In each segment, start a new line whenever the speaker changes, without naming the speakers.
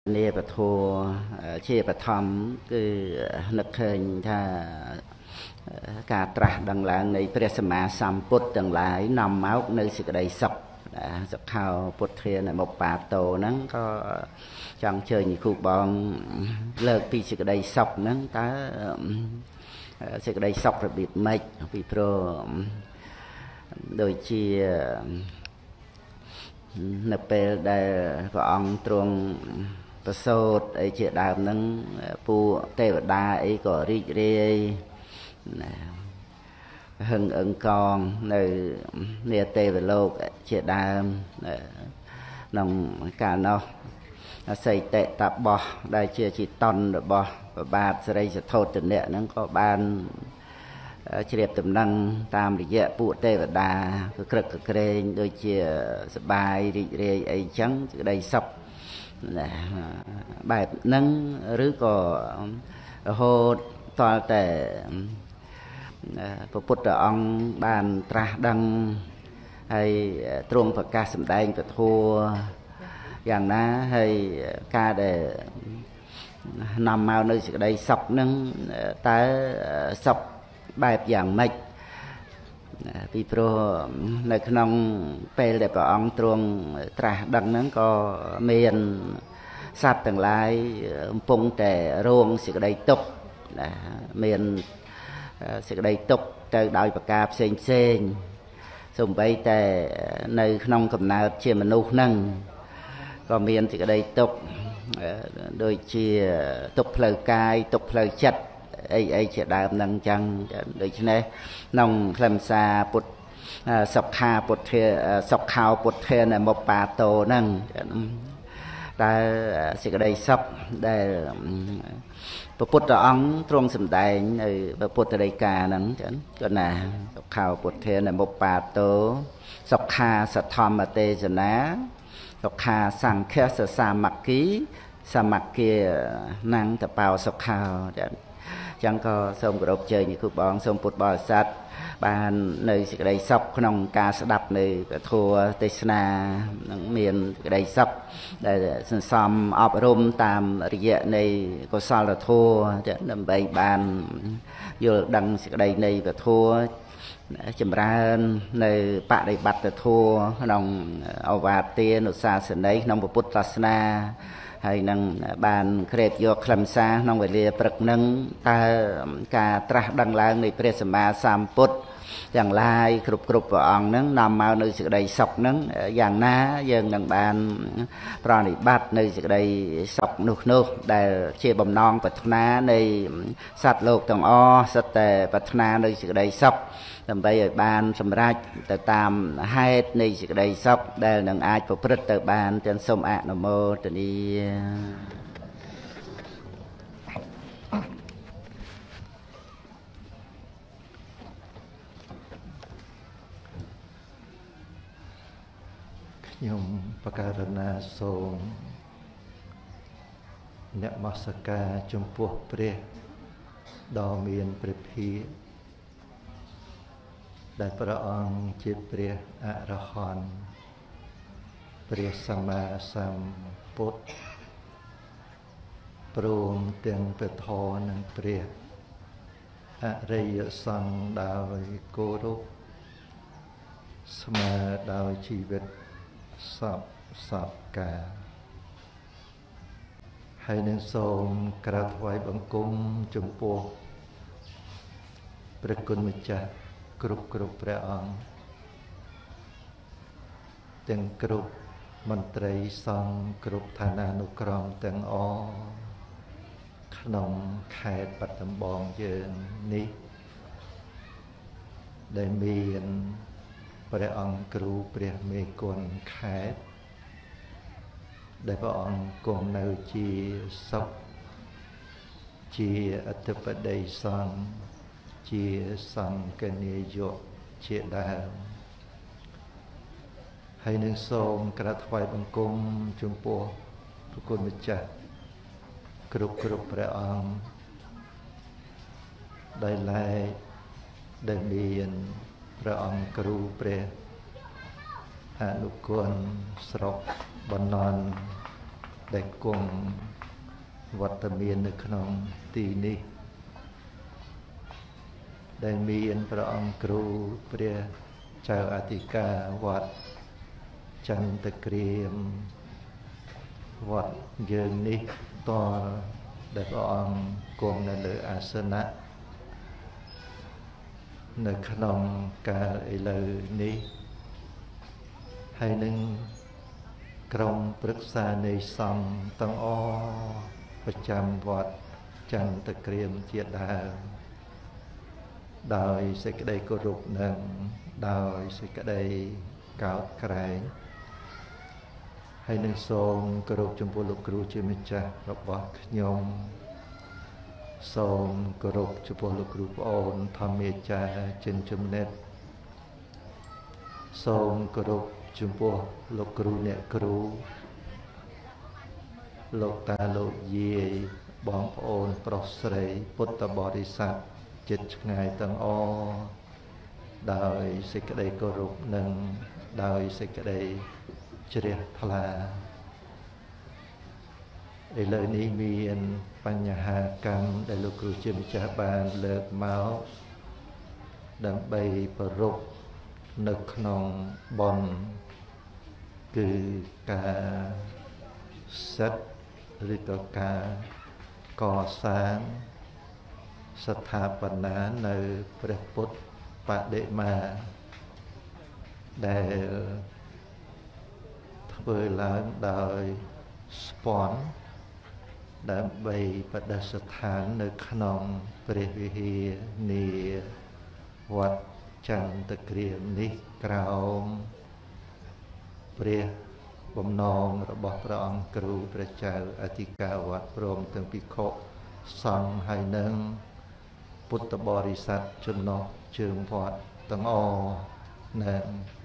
នាពធជាបឋមគឺនឹកឃើញថាការត្រាស់ដឹងឡើងនៃព្រះសម្មាសម្ពុទ្ធទាំងឡាយនាំមកនៅសេចក្តីសុខសុខោពុទ្ធានមុបបាតោហ្នឹងក៏ចង់ជើញគ្រូបងលើកពីសេចក្តីសុខហ្នឹងតើសេចក្តីសុខរបៀបម៉េចពីព្រោះដូចជានៅពេលដែលព្រះអង្គទ្រង់ប្រសូតអីជាដើមហ្នឹងពួកទេវតាអីក៏រីករាយហឹងអឹងកងនៅនាទេវលោកជាដើមក្នុងកាលនោះអសីតិតបោះដែលជាជីតនរបស់ព្រះបាទសិរីសទ្ធោទនៈហ្នឹងក៏បានជ្រាបដំណឹងតាមរយៈពួកទេវតាគឺក្រឹកក្រែងដូចជាសបាយរីករាយអីចឹងសេចក្តីសុខបែបហ្នឹងឬក៏រហូតតលតែព្រះពុទ្ធអង្គបានត្រាស់ដឹងហើយទ្រង់ប្រកាសសម្ដែងពធយ៉ាងណាហើយការដែលនាំមកនៅសេចក្តីសុខហ្នឹងតើសុខបែបយ៉ាងម៉េចពីព្រោះនៅក្នុងពេលដែលព្រះអង្គទ្រង់ត្រាស់ដឹងហ្នឹងក៏មានសត្វទាំងឡាយកំពុងតែរងសេចក្តីទុក្ខមានសេចក្តីទុក្ខទៅដោយប្រការផ្សេងផ្សេងសូម្បីតែនៅក្នុងកំណើតជាមនុស្សហ្នឹងក៏មានសេចក្តីទុក្ខដូចជាទុក្ខផ្លូវកាយទុក្ខផ្លូវចិត្តអីជាដើមហ្នឹងចឹងដូច្នេះក្នុងខ្លឹមសារពុទ្ធសុខាពុទ្ធាសុខោពុទ្ធានមុបបាតោហ្នឹងតែសេចក្តីសុខដែលព្រះពុទ្ធអង្គទ្រង់សម្ដែងនៅព្រះពុទ្ធដីកាហ្នឹងចឹងគាត់ណាសុខោពុទ្ធានមុបបាតោសុខាសទ្ធម្មទេសនាសុខាសង្ឃសសាមគ្គីសមគ្គាណាំងតបោសុខោចឹងក៏សូមគោរពជើញគ្រូបងសូមពុទ្ធបរិស័ទបាននៅសេចក្តីសុខក្នុងការស្ដាប់នៅពធទេសនានឹងមានសេចក្តីសុខដែលសន្សំអប់រំតាមរយៈនៃកុសលធម៌ដើម្បីបានយល់ដឹងសេចក្តីនៃពធចម្រើននៅបដិបត្តិធម៌ក្នុងអវាទានុសាសន័យក្នុងពុទ្ធសាសនាហើយនឹងបានក្រេបយកខ្លឹមសារក្នុងវេលាព្រឹកនឹងតើការត្រាស់ដឹងឡើងនៃព្រះសម្មាសម្ពុទ្ធទាំងឡាយគ្រប់ព្រះអង្គនឹងនាំមកនៅសេចក្តីសុខនឹងយ៉ាងណាយើងនឹងបានប្រណិប័តនៅសេចក្តីសុខនោះដែលជាបំណងប្រាថ្នានៃសត្វលោកទាំងអស់សុទ្ធតែប្រាថ្នានៅសេចក្តីសុខដើម្បីឲ្យបានសម្រេចទៅតាមហេតុនៃសេចក្តីសុខដែលនឹងអាចប្រព្រឹត្តទៅបានទាំងសូមអនុមោទនា
ខ្ញុំបករណាសូមនមស្ការចំពោះព្រះដ៏មានព្រះភិក្ខដែលព្រះអង្គជាព្រះអរហន្តព្រះសម្មាសម្ពុទ្ធព្រមទាំងព្រះធម៌និងព្រះអរិយសង្ឃដោយគោរពស្មើដោយជីវិតសពកាលហើយនឹងសូមក្រាបថ្វាយបង្គំចំពោះព្រះគុណម្ចាស់គ្រប់ព្រះអង្គទាំងគ្រប់មន្ត្រីសង្ឃគ្រប់ឋានានុក្រមទាំងអស់ក្នុងខេត្តបាត់ដំបងយើងនេះដែលមានព្រះអង្គគ្រូព្រះមេគុណខេត្តដែលព្រះអង្គគង់នៅជាសុខជាអធិបតីសង្ឃជាសង្ឃនាយកជាដើមហើយនឹងសូមក្រាបថ្វាយបង្គំចំពោះព្រះគុណម្ចាស់គ្រប់ព្រះអង្គដែលឡែកដែលមានព្រះអង្គគ្រូព្រះអនុគុណស្រុកបណ្ណន់ដែលគង់វត្តមាននៅក្នុងទីនេះដែលមានព្រះអង្គគ្រូព្រះចៅអធិការវត្តចន្ទក្រៀមវត្តយើងនេះតរដែលព្រះអង្គគង់នៅលើអាសនៈនៅក្នុងកាលឥឡូវនេះហើយនឹងក្រុមប្រឹក្សានៃសង្ឃទាំងអស់ប្រចាំវត្តចន្ទក្រៀមជាដើមដោយសេចក្តីគោរពនិងដោយសេចក្តីកោតក្រែងហើយនឹងសូមគោរពចំពោះលោកគ្រូជាម្ចាស់របស់ខ្ញុំសូមគោរពចំពោះលោកគ្រូប្អូនធម្មាចារ្យចិនចំណិតសូមគោរពចំពោះលោកគ្រូអ្នកគ្រូលោកតាលោកយាយបងប្អូនប្រុសស្រីពុទ្ធបរិស័ទជិតឆ្ងាយទាំងអស់ដោយសេចក្តីគោរពនិងដោយសេចក្តីជ្រះថ្លាឥឡូវនេះមានបញ្ហាកម្មដែលលោកគ្រូជាម្ចាស់បានលើកមកដើម្បីប្ររពនៅក្នុងបុណ្យគឺការសិទ្ធឬក៏ការកសាងស្ថាបនានៅព្រះពុទ្ធបដិមាដែលធ្វើឡើងដោយស្ពាន់ដើម្បីបដិស្ថាននៅក្នុងព្រះវិហារនាវត្តចន្ទក្រៀមនេះក្រោមព្រះបំណងរបស់ព្រះអង្គគ្រូព្រះចៅអធិការវត្តព្រមទាំងភិក្ខុសង្ឃហើយនឹងពុទ្ធបរិស័ទចំណុះជើងវត្តទាំងអស់នឹង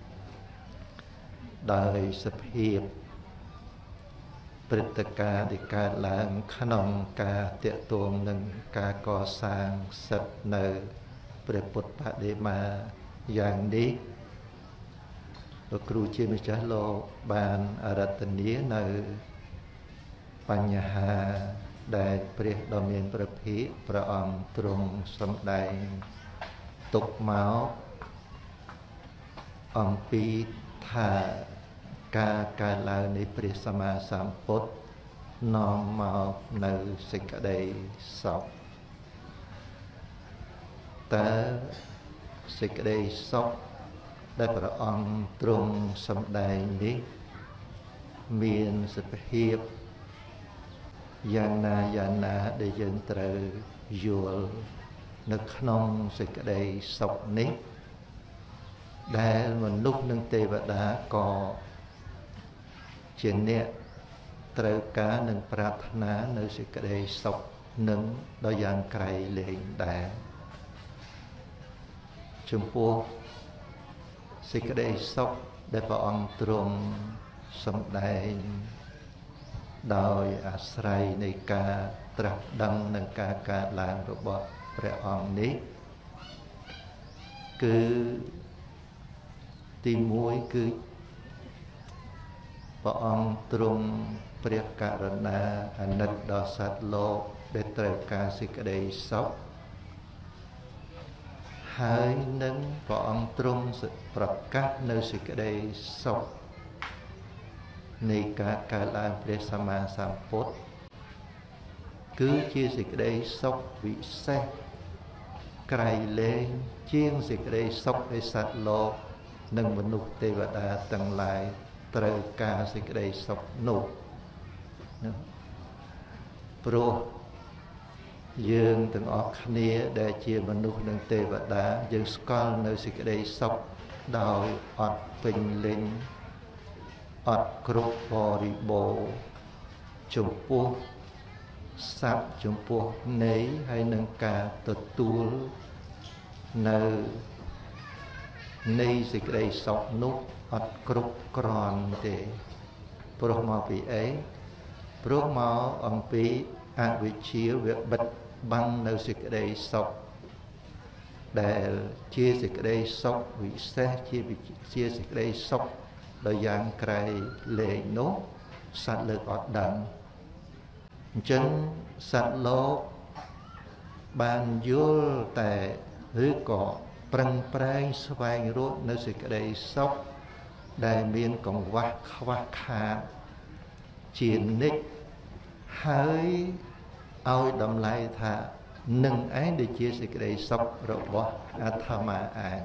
ដោយសភាពព្រឹត្តិការណ៍ដែលកើតឡើងក្នុងការតាក់ទងនឹងការកសាងសិទ្ធិនៅព្រះពុទ្ធបដិមាយ៉ាងនេះលោកគ្រូជាម្ចាស់លោកបានអរតនានៅបញ្ហាដែលព្រះដ៏មានព្រះភិក្ខព្រះអង្គទ្រង់សម្ដែងទុកមកអំពីថាការកើតឡើងនៃព្រះសម្មាសម្ពុទ្ធនាំមកនៅសេចក្តីសុខតើសេចក្តីសុខដែលព្រះអង្គទ្រង់សម្ដែងនេះមានសភាពយ៉ាងណាដែលយើងត្រូវយល់នៅក្នុងសេចក្តីសុខនេះដែលមនុស្សនិងទេវតាក៏ជាអ្នកត្រូវការនិងប្រាថ្នានៅសេចក្តីសុខនឹងដោយយ៉ាងក្រៃលែងដែរចំពោះសេចក្តីសុខដែលព្រះអង្គទ្រង់សម្ដែងដោយអាស្រ័យនៃការត្រាស់ដឹងនិងការកើតឡើងរបស់ព្រះអង្គនេះគឺទី1គឺព្រះអង្គទ្រង់ព្រះករុណាអាណិតដល់សត្វលោកដែលត្រូវការសេចក្តីសុខហើយនឹងព្រះអង្គទ្រង់ប្រកាសនៅសេចក្តីសុខនៃការកើតឡើងព្រះសម្មាសម្ពុទ្ធគឺជាសេចក្តីសុខវិសេសក្រៃលែងជាងសេចក្តីសុខនៃសត្វលោកនិងមនុស្សទេវតាទាំងឡាយត្រូវការសេចក្តីសុខនោះព្រោះយើងទាំងអស់គ្នាដែលជាមនុស្សនិងទេវតាយើងស្គាល់នៅសេចក្តីសុខដោយអត់ពេញលេញអត់គ្រប់បរិបូរណ៍ចំពោះសត្វចំពោះនៃហើយនឹងការទទួលនៅនៃសេចក្តីសុខនោះអត់គ្រប់គ្រាន់ទេព្រោះមកពីអីព្រោះមកអំពីអវិជ្ជាវាបិទបាំងនៅសេចក្តីសុខដែលជាសេចក្តីសុខវិសេសជាសេចក្តីសុខដោយយ៉ាងក្រៃលែងនោះសត្វលើកអត់ដឹងអញ្ចឹងសត្វលោកបានយល់តែឬក៏ប្រឹងប្រែងស្វែងរកនៅសេចក្តីសុខដែលមានកង្វះខ្វះខាតជានិច្ចហើយឲ្យតម្លៃថានឹងឯងដែលជាសេចក្តីសុខរបស់អាត្មាឯង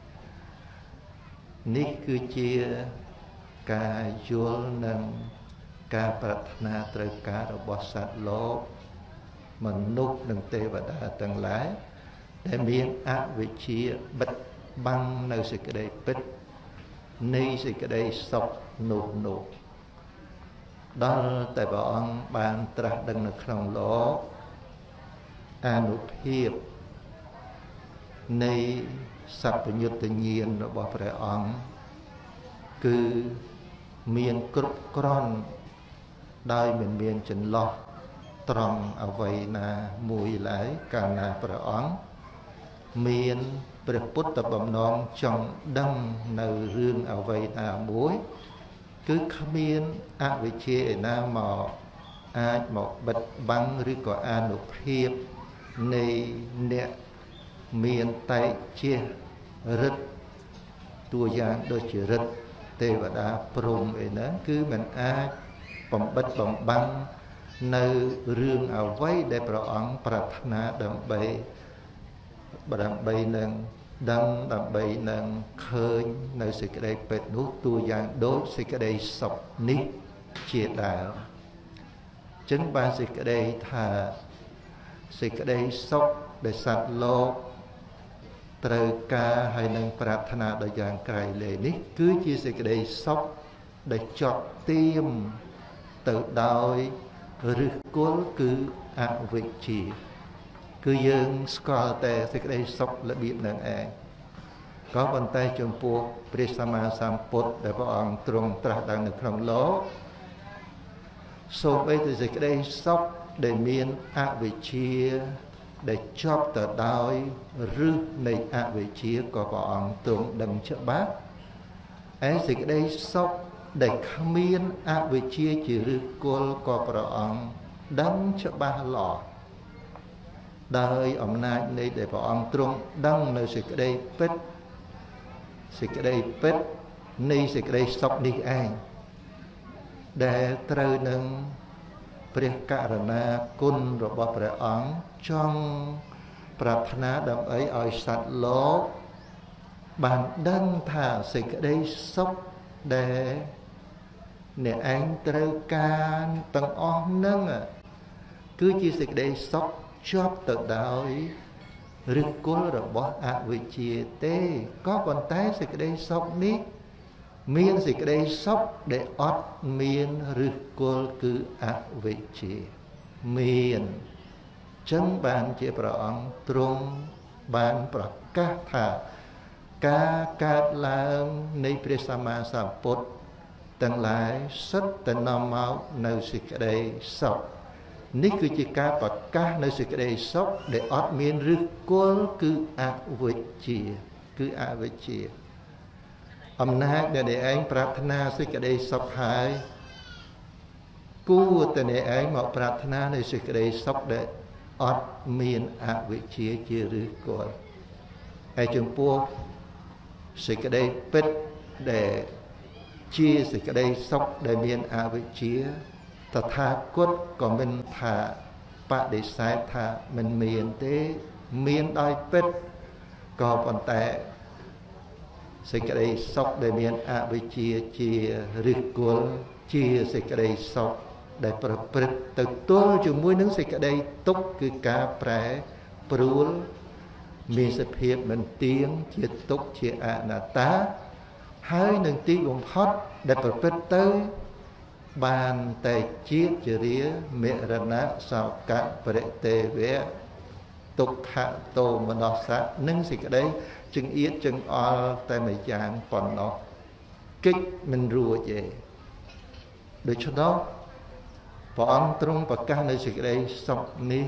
នេះគឺជាការយល់និងការប្រាថ្នាត្រូវការរបស់សត្វលោកមនុស្សនិងទេវតាទាំងឡាយដែលមានអវិជ្ជាបិទបាំងនៅសេចក្តីពិតនៃសេចក្តីសុខនោះដល់តែព្រះអង្គបានត្រាស់ដឹងនៅក្នុងលោកអានុភាពនៃសព្វញុត្តញ្ញាណរបស់ព្រះអង្គគឺមានគ្រប់គ្រាន់ដោយមិនមានចន្លោះត្រង់អ្វីណាមួយឡើយកាលណាព្រះអង្គមានព្រះពុទ្ធបំណងចង់ដឹងនៅរឿងអ្វីណាមួយគឺគ្មានអវិជ្ជាឯណាមកអាចមកបិទបាំងឬក៏អានុភាពនៃអ្នកមានតែជារិទ្ធតួយ៉ាងដូចជារិទ្ធទេវតាព្រហ្មអីណាគឺមិនអាចបំបិទបំបាំងនៅរឿងអ្វីដែលព្រះអង្គប្រាថ្នាដើម្បីនឹងដឹងដើម្បីនឹងឃើញនៅសេចក្តីពិតនោះតួយ៉ាងដូចសេចក្តីសុខនេះជាដើមចឹងបានសេចក្តីថាសេចក្តីសុខដែលសត្វលោកត្រូវការហើយនឹងប្រាថ្នាដល់យ៉ាងក្រៃលែងនេះគឺជាសេចក្តីសុខដែលជាប់ទៀមទៅដោយឫសគល់គឺអវិជ្ជាគឺយើងស្គាល់តែសេចក្តីសុខរបៀបនឹងឯងក៏ប៉ុន្តែចំពោះព្រះសម្មាសម្ពុទ្ធដែលព្រះអង្គទ្រង់ត្រាស់ដឹងនៅក្នុងលោកសូម្បីតែសេចក្តីសុខដែលមានអវិជ្ជាដែលជាប់ទៅដោយឫសនៃអវិជ្ជាក៏ព្រះអង្គទ្រង់ដឹងច្បាស់ឯសេចក្តីសុខដែលគ្មានអវិជ្ជាជាឫសគល់ក៏ព្រះអង្គដឹងច្បាស់លាស់ដោយអំណាចនៃដែលព្រះអង្គទ្រង់ដឹងនៅសេចក្តីពិតនៃសេចក្តីសុខនេះឯងដែលត្រូវនឹងព្រះករុណាគុណរបស់ព្រះអង្គចង់ប្រាថ្នាដើម្បីឲ្យសត្វលោកបានដឹងថាសេចក្តីសុខដែលអ្នកឯងត្រូវការទាំងអស់នឹងគឺជាសេចក្តីសុខជាប់ទៅដោយឫសគល់របស់អវិជ្ជាទេក៏ប៉ុន្តែសេចក្តីសុខនេះមានសេចក្តីសុខដែលអត់មានឫសគល់គឺអវិជ្ជាមានចឹងបានជាព្រះអង្គទ្រង់បានប្រកាសថាការកើតឡើងនៃព្រះសម្មាសម្ពុទ្ធទាំងឡាយសុទ្ធតែនាំមកនៅសេចក្តីសុខនេះគឺជាការប្រកាសនៅសេចក្តីសុខដែលអត់មានឫសគល់គឺអវិជ្ជាអំណាចដែលអ្នកឯងប្រាថ្នាសេចក្តីសុខហើយគួរតែអ្នកឯងមកប្រាថ្នានៅសេចក្តីសុខដែលអត់មានអវិជ្ជាជាឫសគល់ហើយចំពោះសេចក្តីពិតដែលជាសេចក្តីសុខដែលមានអវិជ្ជាតថាគតក៏មិនថាបដិសេធថាមិនមានទេមានដោយពិតក៏ប៉ុន្តែសេចក្តីសុខដែលមានអវិជ្ជាជាឫសគល់ជាសេចក្តីសុខដែលប្រព្រឹត្តទៅទល់ជាមួយនឹងសេចក្តីទុក្ខគឺការប្រែប្រួលមានសភាពមិនទៀងជាទុក្ខជាអនត្តាហើយនឹងទីបំផុតដែលប្រព្រឹត្តទៅបានតែជាតិជរាមរណៈសោកៈបរិទេវៈទុក្ខតោមនស្សៈនិងសេចក្តីចង្អៀតចង្អល់តែមួយយ៉ាងប៉ុណ្ណោះកិច្ចមិនរួចទេដូច្នោះព្រះអង្គទ្រង់ប្រកាសនៅសេចក្តីសុខនេះ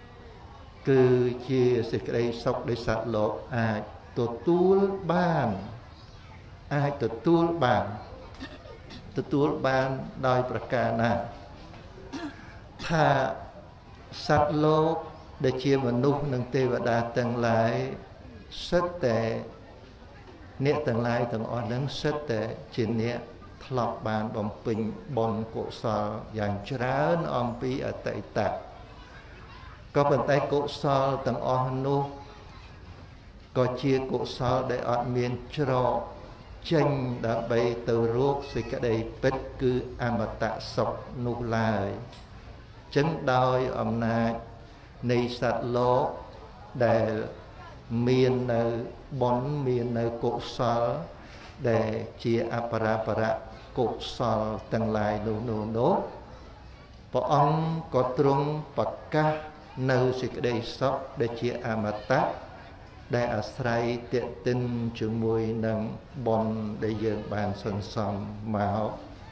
គឺជាសេចក្តីសុខដែលសត្វលោកអាចទទួលបានទទួលបានដោយប្រការណាថាសត្វលោកដែលជាមនុស្សនិងទេវតាទាំងឡាយសិតតែអ្នកទាំងឡាយទាំងអស់ហ្នឹងសិតតែជាអ្នកធ្លាប់បានបំពេញបុណ្យកុសលយ៉ាងច្រើនអំពីអតីតក៏ប៉ុន្តែកុសលទាំងអស់នោះក៏ជាកុសលដែលអត់មានច្រកចេញដើម្បីទៅរកសេចក្តីពិតគឺអមតៈសុខនោះឡើយចឹងដោយអំណាចនៃសត្វលោកដែលមាននៅបុណ្យមាននៅកុសលដែលជាអបរាបរៈកុសលទាំងឡាយនោះព្រះអង្គក៏ទ្រង់ប្រកាសនៅសេចក្តីសុខដែលជាអមតៈដែលអាស្រ័យតេតិនជាមួយនឹងបុណ្យដែលយើងបានសន្សំមក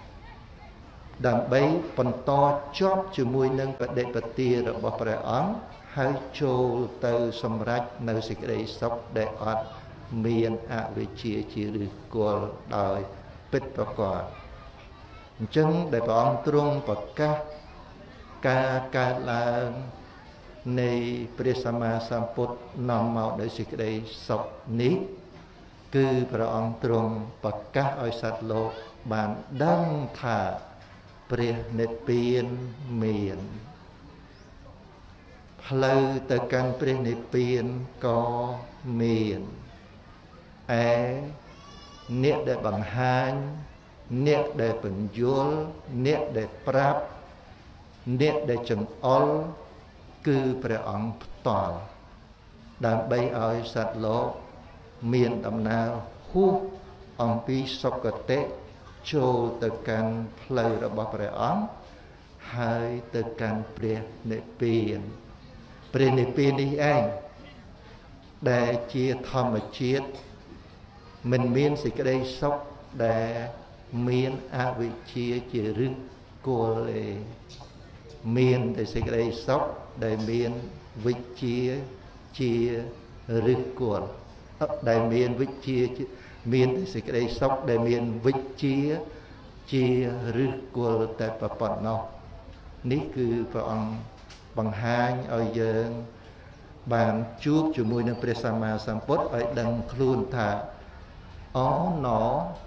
ដើម្បីបន្តជាប់ជាមួយនឹងបដិបទារបស់ព្រះអង្គហើយចូលទៅសម្រេចនៅសេចក្តីសុខដែលអត់មានអវិជ្ជាជាឫសគល់ដោយពិតប្រាកដអញ្ចឹងដែលព្រះអង្គទ្រង់ប្រកាសការកើតឡើងនៃព្រះសម្មាសម្ពុទ្ធនាំមកដោយសេចក្តីសុខនេះគឺព្រះអង្គទ្រង់ប្រកាសឲ្យសត្វលោកបានដឹងថាព្រះនិព្វានមានផ្លូវទៅកាន់ព្រះនិព្វានក៏មានឯអ្នកដែលបង្ហាញអ្នកដែលបញ្យល់អ្នកដែលប្រាប់អ្នកដែលចង្អុលគឺព្រះអង្គផ្ទាល់ដើម្បីឲ្យសត្វលោកមានដំណើរហួសអំពីសុគតិចូលទៅកាន់ផ្លូវរបស់ព្រះអង្គហើយទៅកាន់ព្រះនិព្វានព្រះនិព្វាននេះឯងដែលជាធម្មជាតិមិនមានសេចក្តីសុខដែលមានអវិជ្ជាជាឫសគល់ទេមានតែសេចក្តីសុខដែលមានវិជ្ជាជាឫសគល់ដែលមានវិជ្ជាមានតែសេចក្តីសុខដែលមានវិជ្ជាជាឫសគល់តែប៉ុណ្ណោះនេះគឺព្រះអង្គបង្ហាញឲ្យយើងបានជួបជាមួយនឹងព្រះសម្មាសម្ពុទ្ធឲ្យដឹងខ្លួនថាអូណោ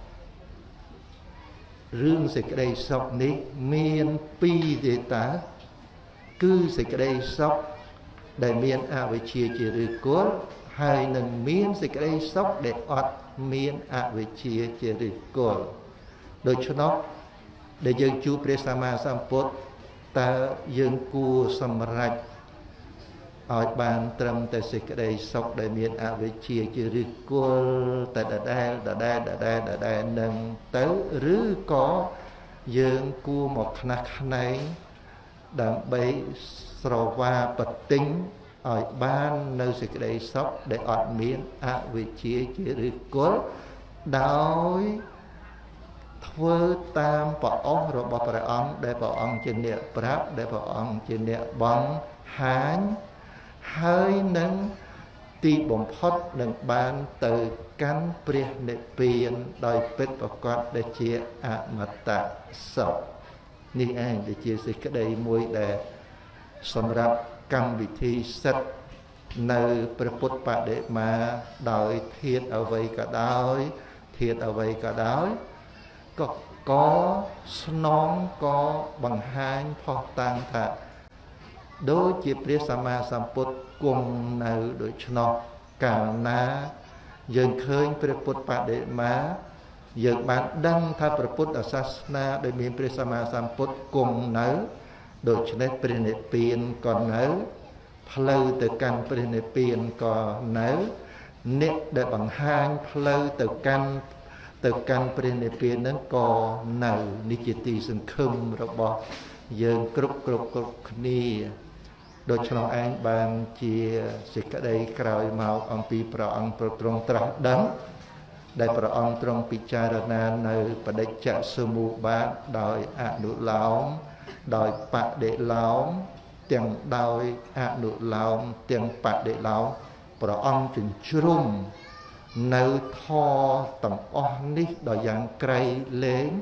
រឿងសេចក្តីសុខនេះមានពីរទេតាគឺសេចក្តីសុខដែលមានអវិជ្ជាជាឫសគល់ហើយនឹងមានសេចក្តីសុខដែលអត់មានអវិជ្ជាជាឫសគល់ដូច្នោះដែលយើងជួបព្រះសម្មាសម្ពុទ្ធតើយើងគួរសម្រេចឲ្យបានត្រឹមតែសេចក្តីសុខដែលមានអវិជ្ជាជាឫសគល់តែដដែលនឹងទៅឬក៏យើងគួរមកខ្នះខ្នែងដើម្បីស្រវាបទិញឲ្យបាននៅសេចក្តីសុខដែលអត់មានអវិជ្ជាជាឫសគល់ដោយធ្វើតាមព្រះអង្គរបស់ព្រះអង្គដែលព្រះអង្គជាអ្នកប្រាប់ដែលព្រះអង្គជាអ្នកបង្ហាញហើយនឹងទីបំផុតនឹងបានទៅកាន់ព្រះនិព្វានដោយពិតប្រាកដដែលជាអមតៈសុខនេះឯងដែលជាសេចក្តីមួយដែលសម្រាប់កម្មវិធីសិទ្ធនៅព្រះពុទ្ធបដិមាដោយធាតុអ្វីក៏ដោយធាតុអ្វីក៏ដោយក៏ស្នងក៏បង្ហាញផុសតាំងថាដូចជាព្រះសម្មាសម្ពុទ្ធគង់នៅដូច្នោះកាលណាយើងឃើញព្រះពុទ្ធបដិមាយើងបានដឹងថាព្រះពុទ្ធសាសនាដែលមានព្រះសម្មាសម្ពុទ្ធគង់នៅដូច្នេះព្រះនិព្វានក៏នៅផ្លូវទៅកាន់ព្រះនិព្វានក៏នៅអ្នកដែលបង្ហាញផ្លូវទៅកាន់ព្រះនិព្វាននឹងក៏នៅនេះជាទីសង្ឃឹមរបស់យើងគ្រប់គ្នាដូច្នោះឯងបានជាសេចក្តីក្រោយមកអំពីព្រះអង្គទ្រង់ត្រាស់ដឹងដែលព្រះអង្គទ្រង់ពិចារណានៅបដិច្ចសមុប្បាតដោយអនុឡោមដោយបដិឡោមទាំងដោយអនុឡោមទាំងបដិឡោមព្រះអង្គជញ្ជ្រុំនៅធម៌ទាំងអស់នេះដោយយ៉ាងក្រៃលែង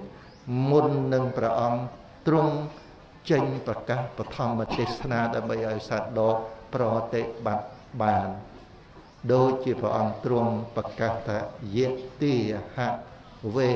មុននឹងព្រះអង្គទ្រង់ចេញប្រកាសបឋមទេសនាដើម្បីឲ្យសាទរប្រតិបត្តិបានដូចជាព្រះអង្គទ្រង់ប្រកាសថាយេតិហវេ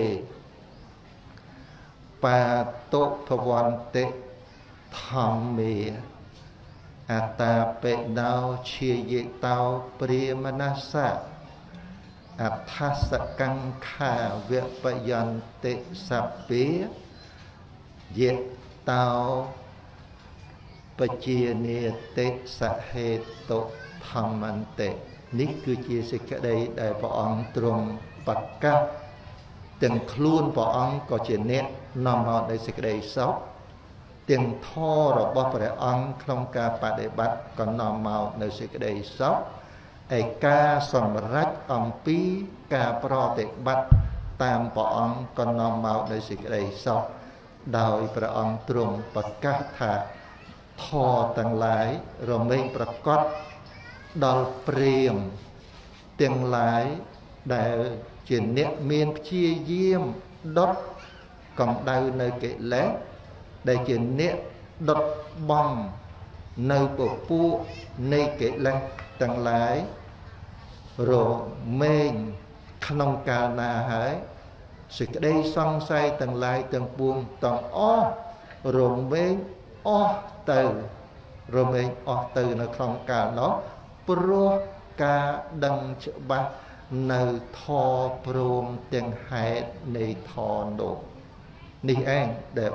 បាតុភវន្តិធម្មេអតាបេណោជាយេតោព្រាមនស្សៈអដ្ឋសកង្ខាវបយន្តិសពេយេតោបជានេតិសហេតុធម្មន្តិនេះគឺជាសេចក្តីដែលព្រះអង្គទ្រង់ប្រកាសទាំងខ្លួនព្រះអង្គក៏ជាអ្នកនាំមកនៃសេចក្តីសុខទាំងធម៌របស់ព្រះអង្គក្នុងការបដិបត្តិក៏នាំមកនៅសេចក្តីសុខឯការសម្រេចអំពីការប្រតិបត្តិតាមព្រះអង្គក៏នាំមកនៅសេចក្តីសុខដោយព្រះអង្គទ្រង់ប្រកាសថាធម៌ទាំងឡាយរមែងប្រកបដល់ព្រាហ្មណ៍ទាំងឡាយដែលជាអ្នកមានព្យាយាមដុតកម្ដៅនៅកិលេសដែលជាអ្នកដុតបំនៅពពួកនៃកិលេសទាំងឡាយរមែងក្នុងកាលណាហើយសេចក្តីសង្ស័យទាំងឡាយទាំងពួងទាំងអស់រមែងអស់ទៅរមែងអស់ទៅនៅក្នុងកាលនោះព្រោះការដឹងច្បាស់នៅធម៌ព្រមទាំងហេតុនៃធម៌នោះនេះឯងដែល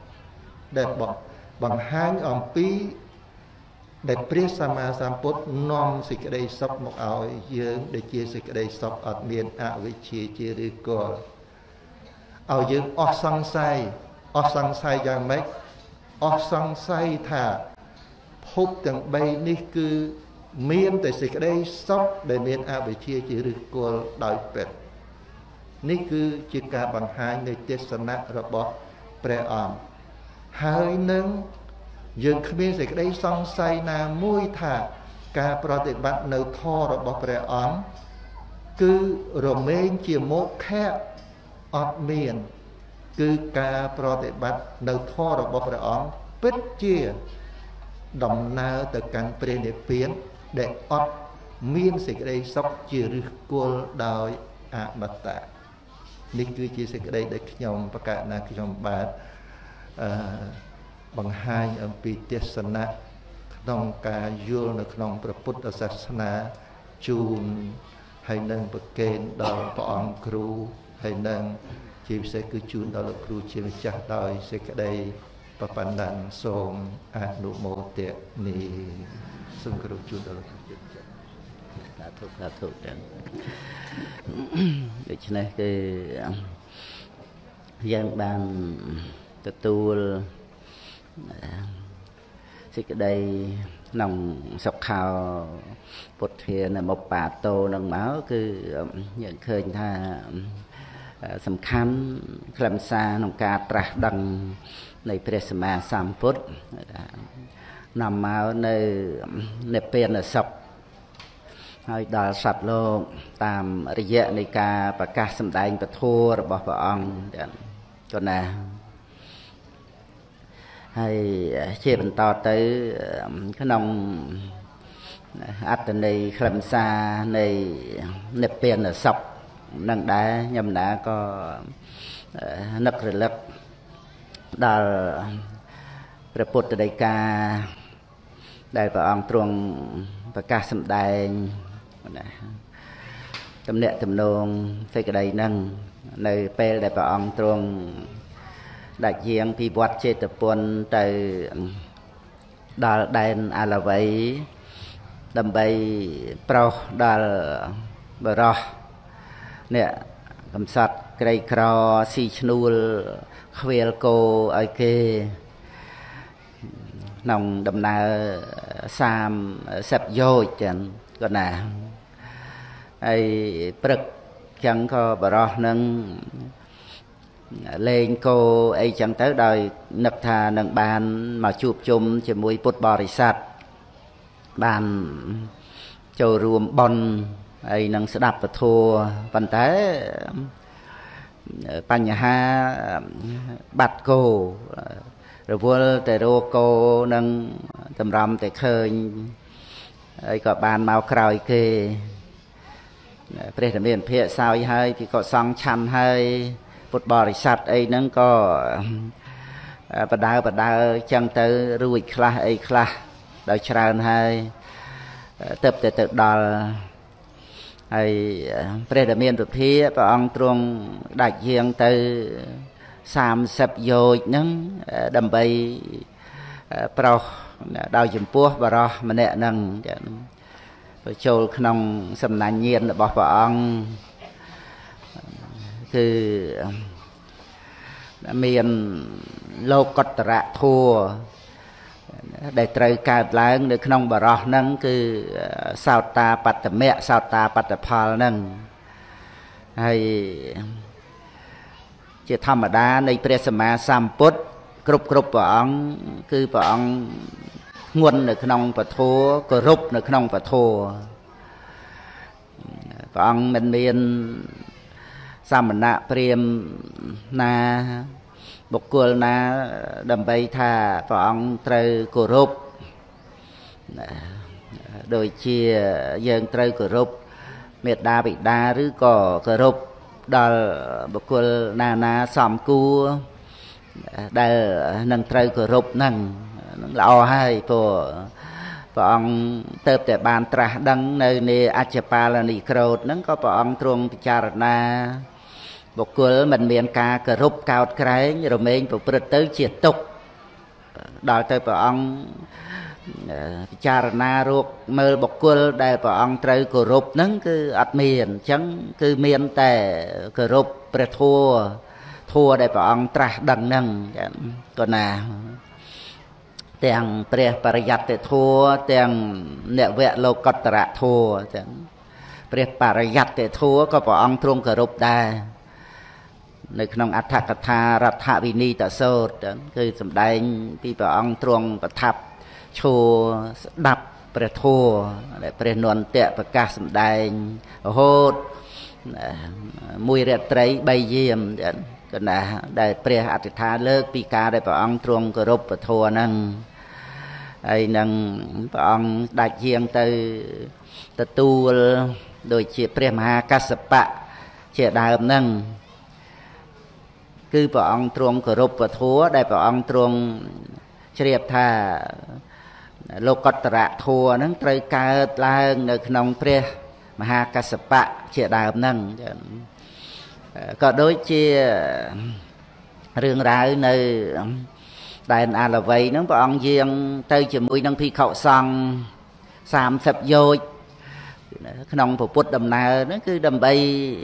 បង្ហាញអំពីដែលព្រះសម្មាសម្ពុទ្ធនាំសេចក្តីសុខមកឲ្យយើងដែលជាសេចក្តីសុខអត់មានអវិជ្ជាជាឬគល់ឲ្យយើងអស់សង្ស័យយ៉ាងម៉េចអស់សង្ស័យថាភពទាំង3នេះគឺមានតែសេចក្តីសុខដែលមានអវិជ្ជាជាឫសគល់ដោយពិតនេះគឺជាការបង្ហាញនៃទេសនៈរបស់ព្រះអង្គហើយនឹងយើងគ្មានសេចក្តីសង្ស័យណាមួយថាការប្រតិបត្តិនៅធម៌របស់ព្រះអង្គគឺរមែងជាមោខៈអត់មានគឺការប្រតិបត្តិនៅធម៌របស់ព្រះអង្គពិតជាដំណើរទៅកាន់ព្រះនិព្វានដែលអត់មានសេចក្តីសុខជាឫសគល់ដោយអមតៈនេះគឺជាសេចក្តីដែលខ្ញុំប្រកាសណាខ្ញុំបាទបង្ហាញអំពីទេសនៈក្នុងការយល់នៅក្នុងព្រះពុទ្ធសាសនាជូនហើយនឹងប្រកេនដល់ព្រះអង្គគ្រូហើយនឹងជាពិសេសគឺជូនដល់លោកគ្រូជាម្ចាស់ដោយសេចក្តីប្របណ្ដានសូមអនុមោទនាសូមគោរពជូនដល់លោកគ្រូជាម្ចាស់សាធុទាំងដូច្នេះគឺយើងបានទទួលសេចក្តីក្នុងសុខោពុទ្ធានមុបាតោនឹងមកគឺយើងឃើញថាសំខាន់ខ្លឹមសារក្នុងការត្រាស់ដឹងនៃព្រះសម្មាសម្ពុទ្ធនាំមកនៅនិព្វានសុខហើយដល់សត្វលោកតាមរយៈនៃការប្រកាសសម្ដែងពធរបស់ព្រះអង្គក៏ណាហើយជាបន្តទៅក្នុងអត្តន័យខ្លឹមសារនៃនិព្វានសុខនឹងដែរខ្ញុំណាក៏នឹករលឹកដល់ព្រះពុទ្ធដីកាដែលព្រះអង្គទ្រង់ប្រកាសសម្ដែងណាទំនាក់ទំនងសេចក្តីហ្នឹងនៅពេលដែលព្រះអង្គទ្រង់ដាច់យាងពីវត្តចេតពុនទៅដល់ដែនអាឡវ័យដើម្បីប្រោសដល់បរោះអ្នកកំសត់ក្រីក្រស៊ីឈ្នួលខ្វៀលគោឲ្យគេក្នុងដំណើរ30យោជន៍ចឹងក៏ណាហើយព្រឹកចឹងក៏បរោះនឹងលេងគោអីចឹងទៅដោយនឹកថានឹងបានមកជួបជុំជាមួយពុទ្ធបរិស័ទបានចូលរួមបុណ្យហើយនឹងស្ដាប់ពធប៉ុន្តែ
បញ្ហាបាត់គោរវល់តែរកគោនឹងតម្រាំតែឃើញហើយក៏បានមកក្រោយគេព្រះរាមាភិកសោយហើយពីក៏សង់ឆាន់ហើយពុទ្ធបរិស័ទអីហ្នឹងក៏បដើចឹងទៅរួចខ្លះអីខ្លះដោយច្រើនហើយទៅដល់ហើយព្រះរាមាភិកព្រះអង្គទ្រង់ដាច់យាងទៅ30យោជន៍ហ្នឹងដើម្បីប្រោសដោយចំពោះបរោះម្នាក់ហ្នឹងចូលក្នុងសំណាញ់ញាណរបស់ព្រះអង្គគឺមានលោកុត្តរធัวដែលត្រូវកើតឡើងនៅក្នុងបរោះហ្នឹងគឺសោតាបត្តមៈសោតាបត្តផលហ្នឹងហើយជាធម្មតានៃព្រះសម្មាសម្ពុទ្ធគ្រប់ព្រះអង្គគឺព្រះអង្គធ្ងន់នៅក្នុងពធគោរពនៅក្នុងពធព្រះអង្គមិនមានសមណៈព្រាហ្មណ៍ណាបុគ្គលណាដើម្បីថាព្រះអង្គត្រូវគោរពដូចជាយើងត្រូវគោរពមេត្តាបិតាឬក៏គោរពដល់បុគ្គលណាសមគួរដែលនឹងត្រូវគោរពហ្នឹងល្អហើយព្រោះព្រះអង្គទៅតែបានត្រាស់ដឹងនៅនៃអច្ចបាលនិក្រោធហ្នឹងក៏ព្រះអង្គទ្រង់ពិចារណាបុគ្គលមិនមានការគោរពកោតក្រែងរមែងប្រព្រឹត្តទៅជាទុក្ខដល់ទៅព្រះអង្គពិចារណារកមើលបុគ្គលដែលព្រះអង្គត្រូវគោរពហ្នឹងគឺអត់មានអញ្ចឹងគឺមានតែគោរពព្រះធម៌ដែលព្រះអង្គត្រាស់ដឹងហ្នឹងក៏ណាទាំងព្រះបរិយត្តិធម៌ទាំងនវលោកុត្តរធម៌ទាំងព្រះបរិយត្តិធម៌ក៏ព្រះអង្គទ្រង់គោរពដែរនៅក្នុងអដ្ឋកថារដ្ឋវិនីតសូត្រគឺសម្ដែងពីព្រះអង្គទ្រង់ប្រថាប់ឈរស្ដាប់ព្រះធម៌ដែលព្រះនន្តៈប្រកាសសម្ដែងរហូតមួយរាត្រី3យាមក៏ណាដែលព្រះអធិដ្ឋានលើកពីការដែលព្រះអង្គទ្រង់គោរពព្រះធម៌ហ្នឹងហើយនឹងព្រះអង្គដាច់យាងទៅទទួលដូចជាព្រះមហាកស្សបៈជាដើមហ្នឹងគឺព្រះអង្គទ្រង់គោរពព្រះធម៌ដែលព្រះអង្គទ្រង់ជ្រាបថាលោកុត្តរធម៌ហ្នឹងត្រូវកើតឡើងនៅក្នុងព្រះមហាកស្សបៈជាដើមហ្នឹងក៏ដូចជារឿងរ៉ាវនៅដែនអាឡវ័យហ្នឹងព្រះអង្គយាងទៅជាមួយនឹងភិក្ខុសង្ឃ30យោជន៍ក្នុងពុទ្ធដំណើរហ្នឹងគឺដើម្បី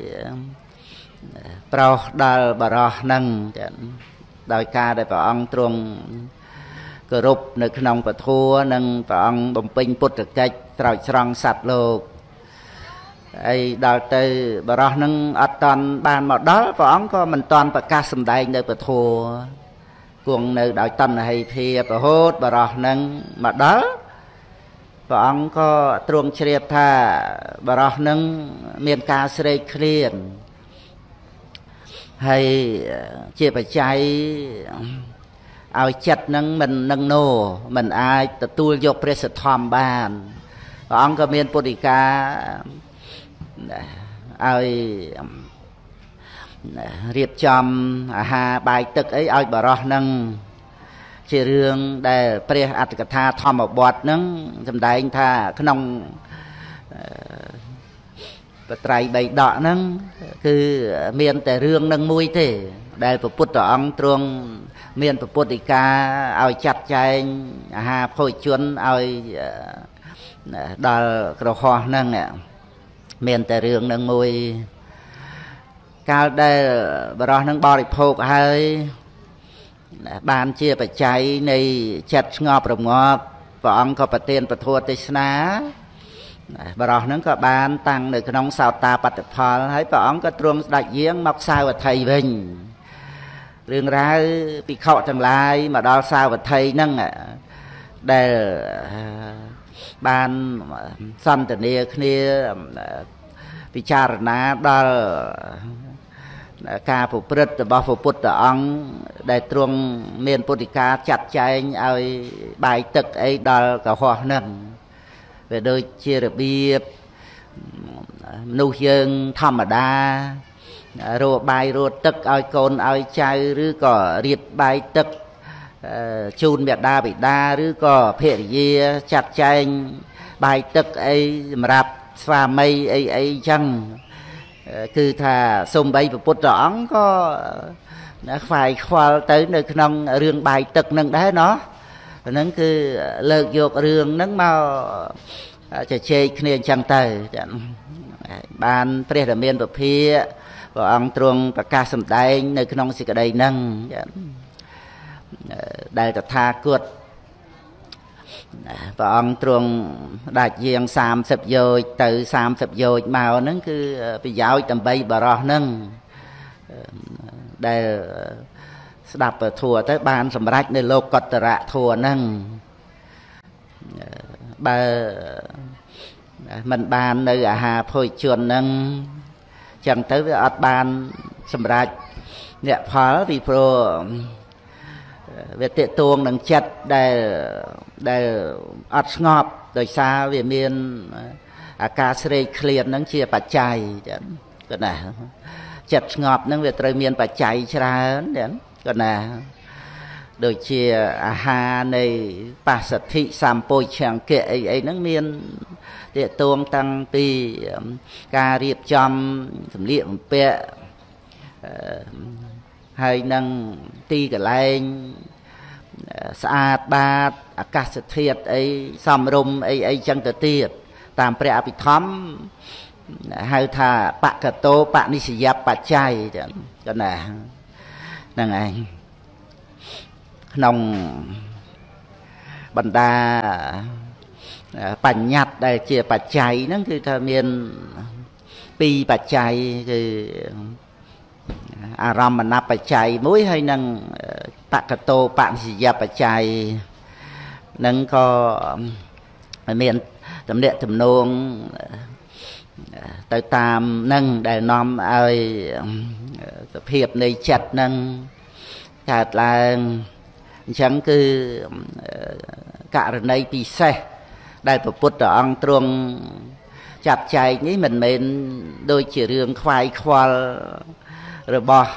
ប្រោសដល់បរោះហ្នឹងដោយការដែលព្រះអង្គទ្រង់គោរពនៅក្នុងពធនិងព្រះអង្គបំពេញពុទ្ធកិច្ចស្រោចស្រង់សត្វលោកហើយដល់ទៅបរោះហ្នឹងអត់តាន់បានមកដល់ព្រះអង្គក៏មិនតាន់ប្រកាសសម្ដែងនៅពធគង់នៅដោយតណ្ហិភាពរហូតបរោះហ្នឹងមកដល់ព្រះអង្គក៏ទ្រង់ជ្រាបថាបរោះហ្នឹងមានការស្រេកឃ្លានហើយជាបច្ច័យឲ្យចិត្តនឹងមិននឹងណូមិនអាចទទួលយកព្រះសទ្ធម្មបានព្រះអង្គក៏មានពុទ្ធិកាឲ្យរៀបចំអាហារបាយទឹកអីឲ្យបរោះនឹងជារឿងដែលព្រះអត្តកថាធម្មបទនឹងសម្ដែងថាក្នុងបត្រៃបីដកហ្នឹងគឺមានតែរឿងនឹងមួយទេដែលព្រះពុទ្ធអង្គទ្រង់មានពុទ្ធិកាឲ្យចាត់ចែងអាហារភោជនឲ្យដល់ក្រហោះហ្នឹងមានតែរឿងនឹងមួយកាលដែលបរោះនឹងបរិភោគហើយបានជាបច្ច័យនៃចិត្តស្ងប់រងាប់ព្រះអង្គក៏ប្រទានពធទេសនាបរោះហ្នឹងក៏បានតាំងនៅក្នុងសោតាបត្តផលហើយព្រះអង្គក៏ទ្រង់ស្ដេចយាងមកសាវត្ថីវិញរឿងរ៉ាវភិក្ខុទាំងឡាយមកដល់សាវត្ថីហ្នឹងដែលបានសន្ទនាគ្នាពិចារណាដល់ការប្រព្រឹត្តរបស់ព្រះពុទ្ធអង្គដែលទ្រង់មានពុទ្ធិកាចាត់ចែងឲ្យបាយទឹកអីដល់កុហកហ្នឹងវាដូចជារបៀបមនុស្សយើងធម្មតារកបាយរកទឹកឲ្យកូនឲ្យចៅឬក៏រៀបបាយទឹកជូនមេដាបិតាឬក៏ភរិយាចាត់ចែងបាយទឹកអីសម្រាប់ស្វាមីអីអីចឹងគឺថាសំបីព្រះពុទ្ធអង្គក៏ខ្វាយខ្វល់ទៅនៅក្នុងរឿងបាយទឹកនឹងដែរណោះហ្នឹងគឺលើកយករឿងហ្នឹងមកជជែកគ្នាអញ្ចឹងទៅបានព្រះរាមាពភាព្រះអង្គទ្រង់ប្រកាសសម្ដែងនៅក្នុងសេចក្តីហ្នឹងដែលតថាគតព្រះអង្គទ្រង់ដាច់យាង30យោជន៍ទៅ30យោជន៍មកហ្នឹងគឺប្រយោជន៍ដើម្បីបរោះហ្នឹងដែលស្ដាប់ធัวទៅបានសម្រេចនៅលោកកតរៈធัวហ្នឹងបើមិនបាននៅអាហារភោជនហ្នឹងចឹងទៅវាអត់បានសម្រេចអ្នកផលពីព្រោះវាតេតួងនឹងចិត្តដែលអត់ស្ងប់ដោយសារវាមានអាការស្រេកឃ្លានហ្នឹងជាបច្ច័យចឹងក៏ណាចិត្តស្ងប់ហ្នឹងវាត្រូវមានបច្ច័យច្រើនចឹងក៏ណាដូចជាអាហារនៃបស្សទ្ធិសម្ពោឆង្គៈអីហ្នឹងមានតេតួងតាំងពីការរៀបចំសម្លៀកបំពាក់ហើយនឹងទីកន្លែងស្អាតបាតអាកាសធាតុអីសំរុំអីចឹងទៅទៀតតាមព្រះអភិធម្មហៅថាបកតោបនិស្សយបច្ច័យចឹងក៏ណាហ្នឹងឯងក្នុងបណ្ដាបញ្ញត្តិដែលជាបច្ច័យហ្នឹងគឺថាមាន2បច្ច័យគឺអារម្មណបច្ច័យមួយហើយនឹងបកតោបនិស្សយបច្ច័យនឹងក៏មានទំនាក់ទំនងទៅតាមនឹងដែលនាំឲ្យសភាពនៃចិត្តនឹងកើតឡើងអញ្ចឹងគឺករណីពិសេសដែលព្រះពុទ្ធអង្គទ្រង់ចាត់ចែងនេះមិនមែនដូចជារឿងខ្វាយខ្វល់របស់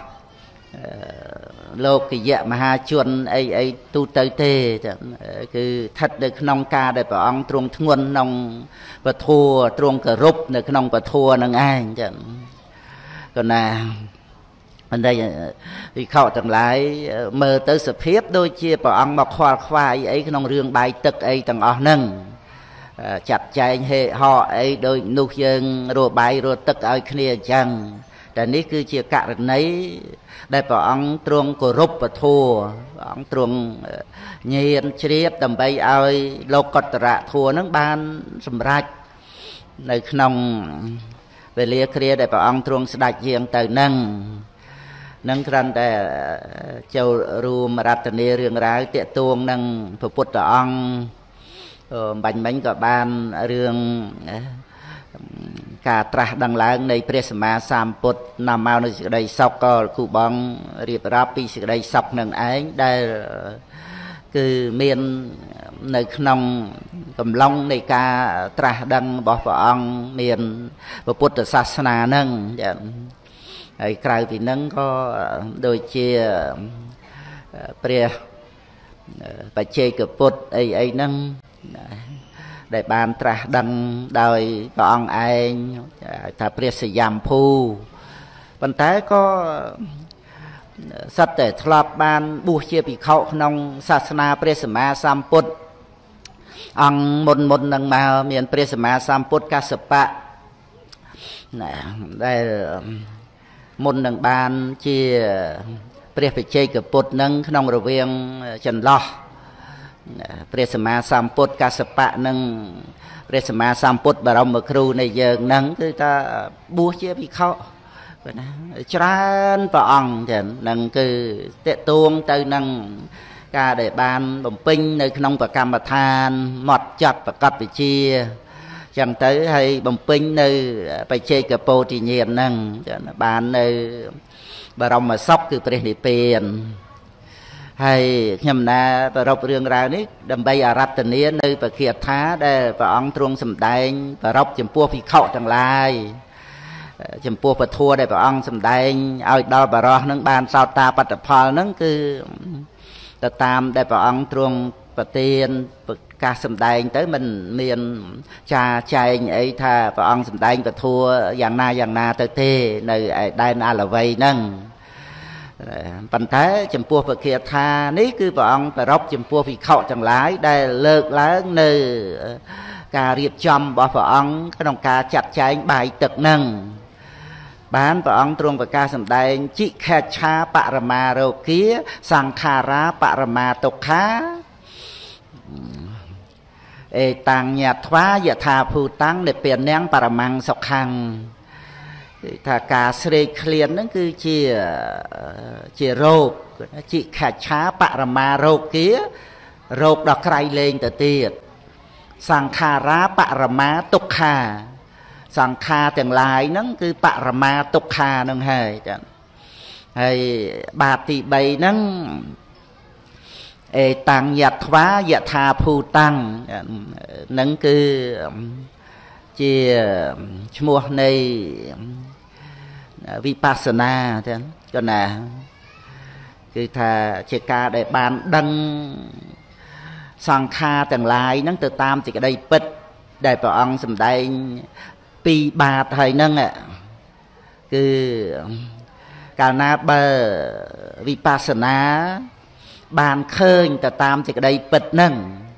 លោកយៈមហាជនអីទូទៅទេគឺស្ថិតនៅក្នុងការដែលព្រះអង្គទ្រង់ធ្ងន់ក្នុងពធัวទ្រង់គោរពនៅក្នុងពធัวនឹងឯងចឹងក៏ណាមិនได้វិខទាំងឡាយមើលទៅសភាពដូចជាព្រះអង្គមកខ្វល់ខ្វាយអីក្នុងរឿងបាយទឹកអីទាំងអស់ហ្នឹងចាត់ចែងហេហោអីដូចនោះយើងរកបាយរកទឹកឲ្យគ្នាអញ្ចឹងតែនេះគឺជាករណីដែលព្រះអង្គទ្រង់គោរពពធัวព្រះអង្គទ្រង់ញៀនជ្រាបដើម្បីឲ្យលោកកតរៈធัวនឹងបានសម្រេចនៅក្នុងវេលាគ្រាដែលព្រះអង្គទ្រង់ស្ដេចយាងទៅនឹងគ្រាន់តែចូលរួមរតនារឿងរ៉ាវតាក់ទងនឹងព្រះពុទ្ធអង្គបាញ់មិញក៏បានរឿងការត្រាស់ដឹងឡើងនៃព្រះសម្មាសម្ពុទ្ធនាំមកនៅសេចក្តីសុខក៏គូបងរៀបរាប់ពីសេចក្តីសុខនឹងឯងដែលគឺមាននៅក្នុងកំឡុងនៃការត្រាស់ដឹងរបស់ព្រះអង្គមានពុទ្ធសាសនានឹងហើយក្រៅពីនឹងក៏ដូចជាព្រះបច្ចេកពុទ្ធអីហ្នឹងដែលបានត្រាស់ដឹងដោយព្រះអង្គឯងថាព្រះសយំភូប៉ុន្តែក៏សិតតែធ្លាប់បានបួសជាភិក្ខុក្នុងសាសនាព្រះសម្មាសម្ពុទ្ធអង្គមុននឹងមកមានព្រះសម្មាសម្ពុទ្ធកស្សបៈដែលមុននឹងបានជាព្រះបច្ចេកពុទ្ធនឹងក្នុងរវាងចន្លោះព្រះសម្មាសម្ពុទ្ធកស្សបៈនិងព្រះសម្មាសម្ពុទ្ធបរមគ្រូនៃយើងនឹងគឺថាបួសជាភិក្ខុណាច្រើនព្រះអង្គចឹងនឹងគឺតេតួងទៅនឹងការដែលបានបំពេញនៅក្នុងប្រកម្មដ្ឋានម៉ត់ចត់ប្រកបវិជ្ជាចឹងទៅហើយបំពេញនៅបច្ចេកពោធិញ្ញាណហ្នឹងបាននៅបរមសុខគឺព្រះនិព្វានហើយខ្ញុំណាប្ររពរឿងរ៉ាវនេះដើម្បីអារតនានៅបគាថាដែលព្រះអង្គទ្រង់សម្ដែងប្ររពចំពោះភិក្ខុទាំងឡាយចំពោះពធัวដែលព្រះអង្គសម្ដែងឲ្យដល់បរោះនឹងបានសោតាបត្តផលនឹងគឺទៅតាមដែលព្រះអង្គទ្រង់ប្រទានប្រកាសសម្ដែងទៅមិនមានចាចែងអីថាព្រះអង្គសម្ដែងពធัวយ៉ាងណាទៅទេនៅឯដែនអលវ័យហ្នឹងប៉ុន្តែចំពោះបគាថានេះគឺព្រះអង្គប្ររពចំពោះភិក្ខុទាំងឡាយដែលលើកឡើងនៅការរៀបចំរបស់ព្រះអង្គក្នុងការចាត់ចែងបាយទឹកហ្នឹងបានព្រះអង្គទ្រង់ប្រកាសសម្ដែងជីខេច្ឆាបរមារោគាសង្ខារាបរមាទុក្ខាអេតាំងញាថ្វាយថាភូតាំងនិព្វានាងបរមង្គសុខੰថាការស្រេកឃ្លានហ្នឹងគឺជារោគជីខេច្ឆាបរមារោគារោគដល់ក្រៃលែងទៅទៀតសង្ខារាបរមាទុក្ខាសង្ខារទាំងឡាយហ្នឹងគឺបរមាទុក្ខាហ្នឹងហើយចា៎ហើយបាបទី3ហ្នឹងអេតាំងយថ្វាយថាភូតាំងហ្នឹងគឺជាឈ្មោះនៃវិបស្សនាចឹងក៏ណាគឺថាជាការដែលបានដឹងសង្ខារទាំងឡាយហ្នឹងទៅតាមសេចក្តីពិតដែលព្រះអង្គសម្ដែងពីបាតហើយហ្នឹងគឺកាលណាបើវិបស្សនាបានឃើញទៅតាមសេចក្តីពិតហ្នឹង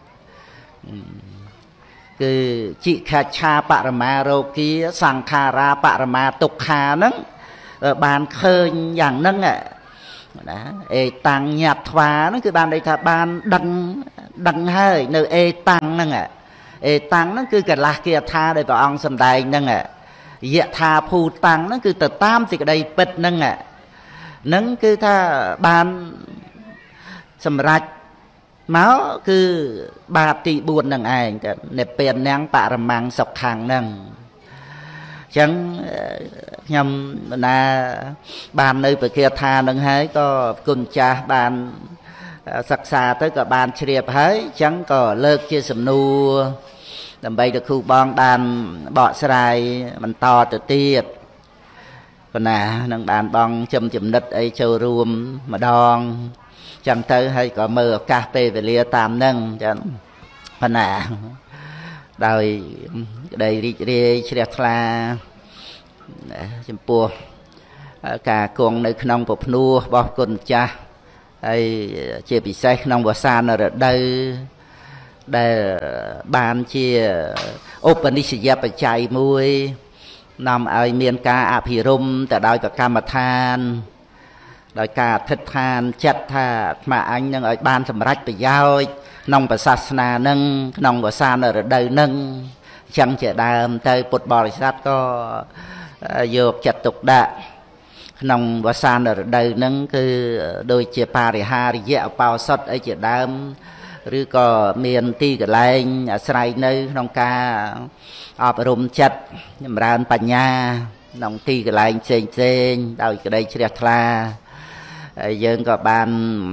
គឺជីខេច្ឆាបរមារោគាសង្ខារាបរមាទុក្ខាហ្នឹងបានឃើញយ៉ាងហ្នឹងណាអេតាំងញាត់ថ្វាហ្នឹងគឺបានន័យថាបានដឹងហើយនៅអេតាំងហ្នឹងអេតាំងហ្នឹងគឺកន្លះគាថាដែលព្រះអង្គសម្ដែងហ្នឹងយថាភូតាំងហ្នឹងគឺទៅតាមសេចក្តីពិតហ្នឹងហ្នឹងគឺថាបានសម្រេចមកគឺបាបទី4ហ្នឹងឯងតែនិព្វានាងបរមង្គសុខੰហ្នឹងអញ្ចឹងខ្ញុំណាបាននៅបគាថានឹងហើយក៏គុណចាស់បានសិក្សាទៅក៏បានជ្រាបហើយអញ្ចឹងក៏លើកជាសំណួរដើម្បីទៅគ្រូបងបានបកស្រាយបន្តទៅទៀតប៉ុណ្ណានឹងបានបងចំណិតអីចូលរួមម្ដងចឹងទៅហើយក៏មើលឱកាសពេលវេលាតាមនឹងចឹងប៉ុណ្ណាដោយក្តីរីករាយជ្រះថ្លាចំពោះការគង់នៅក្នុងពភ្នួរបស់គុណចាស់ហើយជាពិសេសក្នុងវស្សានរដូវដែលបានជាឧបនិស្សយបច្ច័យមួយនាំឲ្យមានការអភិរម្យទៅដោយកម្មដ្ឋានដោយការអធិដ្ឋានចិត្តថាអាត្មាអញនឹងឲ្យបានសម្រេចប្រយោជន៍ក្នុងព្រះសាសនានឹងក្នុងវស្សានរដូវនឹងចឹងជាដើមទៅពុទ្ធបរិស័ទក៏យកចិត្តទុកដាក់ក្នុងវស្សានរដូវនឹងគឺដូចជាបរិហារយៈឧបោសថអីជាដើមឬក៏មានទីកន្លែងអាស្រ័យនៅក្នុងការអប់រំចិត្តចម្រើនបញ្ញាក្នុងទីកន្លែងផ្សេងដោយក្តីជ្រះថ្លាហើយយើងក៏បាន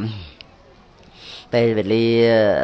ពេលវេលា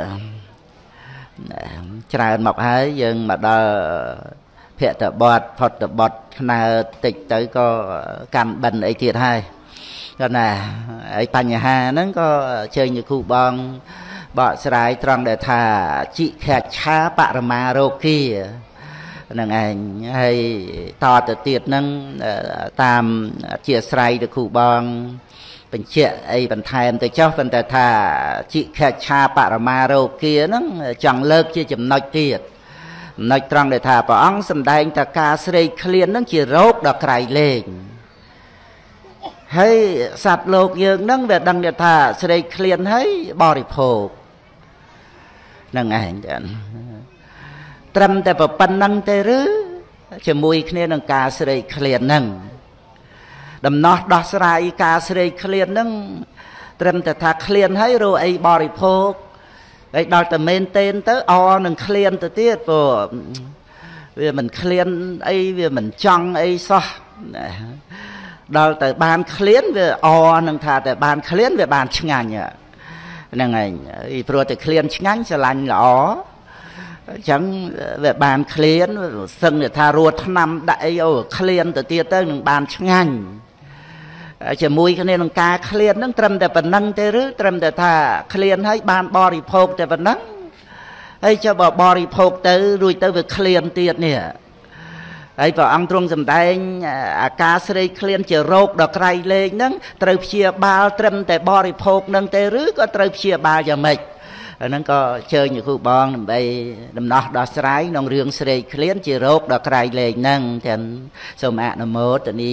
ច្រើនមកហើយយើងមកដល់ភគតបតផុតបតខ្នើតិចទៅក៏កាន់បិណ្ឌអីទៀតហើយគាត់ណាហើយបញ្ហាហ្នឹងក៏ជើញគ្រូបងបកស្រាយត្រង់ដែលថាជីខេច្ឆាបរមារោគាហ្នឹងឯងហើយតទៅទៀតហ្នឹងតាមអធិស្ស្រ័យទៅគ្រូបងបញ្ជាក់អីបន្ថែមទៅចុះប៉ុន្តែថាជីខេច្ឆាបរមារោគាហ្នឹងចង់លើកជាចំណុចទៀតចំណុចត្រង់ដែលថាព្រះអង្គសម្ដែងថាការស្រេកឃ្លានហ្នឹងជារោគដ៏ក្រៃលែងហើយសត្វលោកយើងហ្នឹងវាដឹងថាស្រេកឃ្លានហើយបរិភោគហ្នឹងឯងត្រឹមតែប៉ុណ្្នឹងទេឬជាមួយគ្នានឹងការស្រេកឃ្លានហ្នឹងដំណោះដោះស្រាយការស្រេកឃ្លានហ្នឹងត្រឹមតែថាឃ្លានហើយរកអីបរិភោគហើយដល់តែមែនទែនទៅអនឹងឃ្លានទៅទៀតព្រោះវាមិនឃ្លានអីវាមិនចង់អីសោះដល់ទៅបានឃ្លានវាអនឹងថាតែបានឃ្លានវាបានឆ្ងាញ់ហ្នឹងឯងព្រោះតែឃ្លានឆ្ងាញ់ស្រឡាញ់ល្អអញ្ចឹងវាបានឃ្លានសឹងថារੂថ្នាំដាក់អីអូឃ្លានទៅទៀតទៅនឹងបានឆ្ងាញ់ជាមួយគ្នានឹងការឃ្លានហ្នឹងត្រឹមតែប៉ុណ្្នឹងទេឬត្រឹមតែថាឃ្លានហើយបានបរិភោគតែប៉ុណ្្នឹងហើយចុះបើបរិភោគទៅរួចទៅវាឃ្លានទៀតនេះហើយព្រះអង្គទ្រង់សម្ដែងអាការស្រេកឃ្លានជារោគដ៏ក្រៃលែងហ្នឹងត្រូវព្យាបាលត្រឹមតែបរិភោគហ្នឹងទេឬក៏ត្រូវព្យាបាលយ៉ាងម៉េចហ្នឹងក៏ជើញលោកគ្រូបងដើម្បីដំណោះដោះស្រាយក្នុងរឿងស្រេកឃ្លានជារោគដ៏ក្រៃលែងហ្នឹងទាំងសូមអនុមោទនា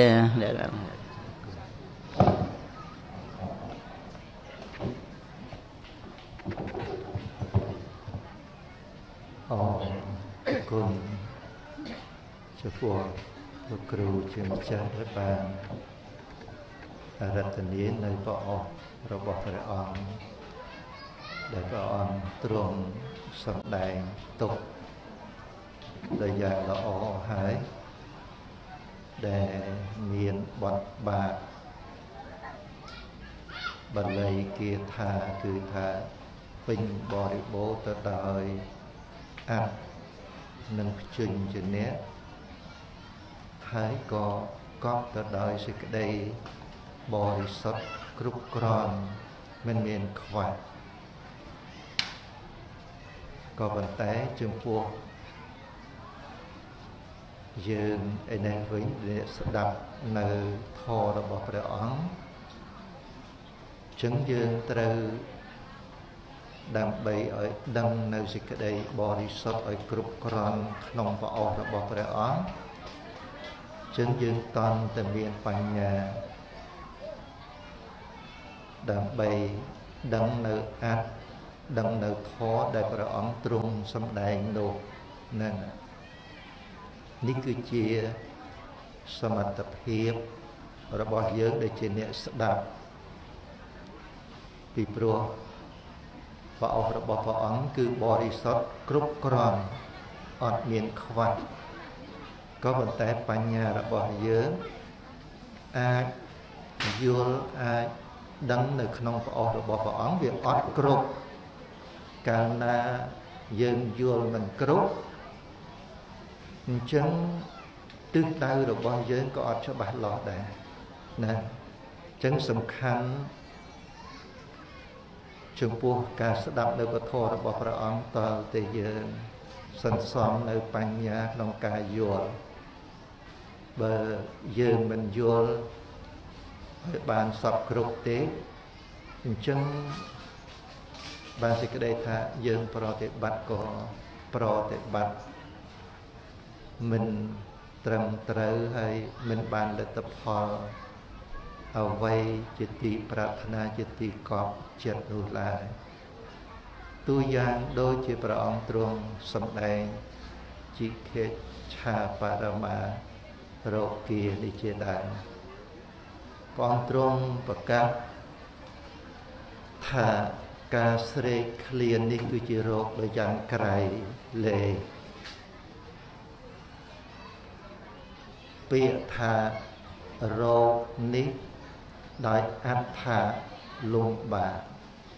គុណចំពោះលោកគ្រូជាម្ចាស់ដែលបានរតនានៅព្រះអស់របស់ព្រះអង្គដែលព្រះអង្គទ្រង់សម្ដែងទុកដោយយ៉ាងល្អហើយដែលមានបទបាតបាលីគាថាគឺថាពេញបរិបូរណ៍ទៅដោយអត្ថនិងខ្ជិញជាអ្នកហើយក៏កប់ទៅដោយសេចក្តីបរិសុទ្ធគ្រប់គ្រាន់មិនមានខ្វះក៏ប៉ុន្តែចំពោះយើងឯនេះវិញដែលស្ដាប់នៅធម៌របស់ព្រះអង្គចឹងយើងត្រូវដើម្បីឲ្យដឹងនៅសេចក្តីបរិសុទ្ធឲ្យគ្រប់គ្រាន់ក្នុងព្រះអស់របស់ព្រះអង្គចឹងយើងតន់តែមានបញ្ញាដើម្បីដឹងនៅអត្ថដឹងនៅធម៌ដែលព្រះអង្គទ្រង់សម្ដែងនោះហ្នឹងនេះគឺជាសមត្ថភាពរបស់យើងដែលជាអ្នកស្ដាប់ពីព្រោះព្រះអង្គរបស់ព្រះអង្គគឺបរិសុទ្ធគ្រប់គ្រាន់អត់មានខ្វះក៏ប៉ុន្តែបញ្ញារបស់យើងអាចយល់អាចដឹងនៅក្នុងព្រះអង្គរបស់ព្រះអង្គវាអត់គ្រប់កាលណាយើងយល់មិនគ្រប់អញ្ចឹងទិសដៅរបស់យើងក៏អត់ច្បាស់លាស់ដែរណាអញ្ចឹងសំខាន់ចំពោះការស្ដាប់នៅពធរបស់ព្រះអង្គតើតែយើងសន្សំនៅបញ្ញាក្នុងការយល់បើយើងមិនយល់ឲ្យបានសពគ្រប់ទេអញ្ចឹងបានសេចក្តីថាយើងប្រតិបត្តិក៏ប្រតិបត្តិមិនត្រឹមត្រូវហើយមិនបានលទ្ធផលអ្វីជាទីប្រាថ្នាជាទីកប់ចិត្តនោះឡើយទូយ៉ាងដូចជាព្រះអង្គទ្រង់សម្ដែងជីខេឆាបរមារោគានេះជាដើមព្រះអង្គទ្រង់ប្រកាសថាការស្រេកឃ្លាននេះគឺជារោគដ៏យ៉ាងក្រៃលែងពាក្យថារោគនេះដោយអត្ថាលំបាក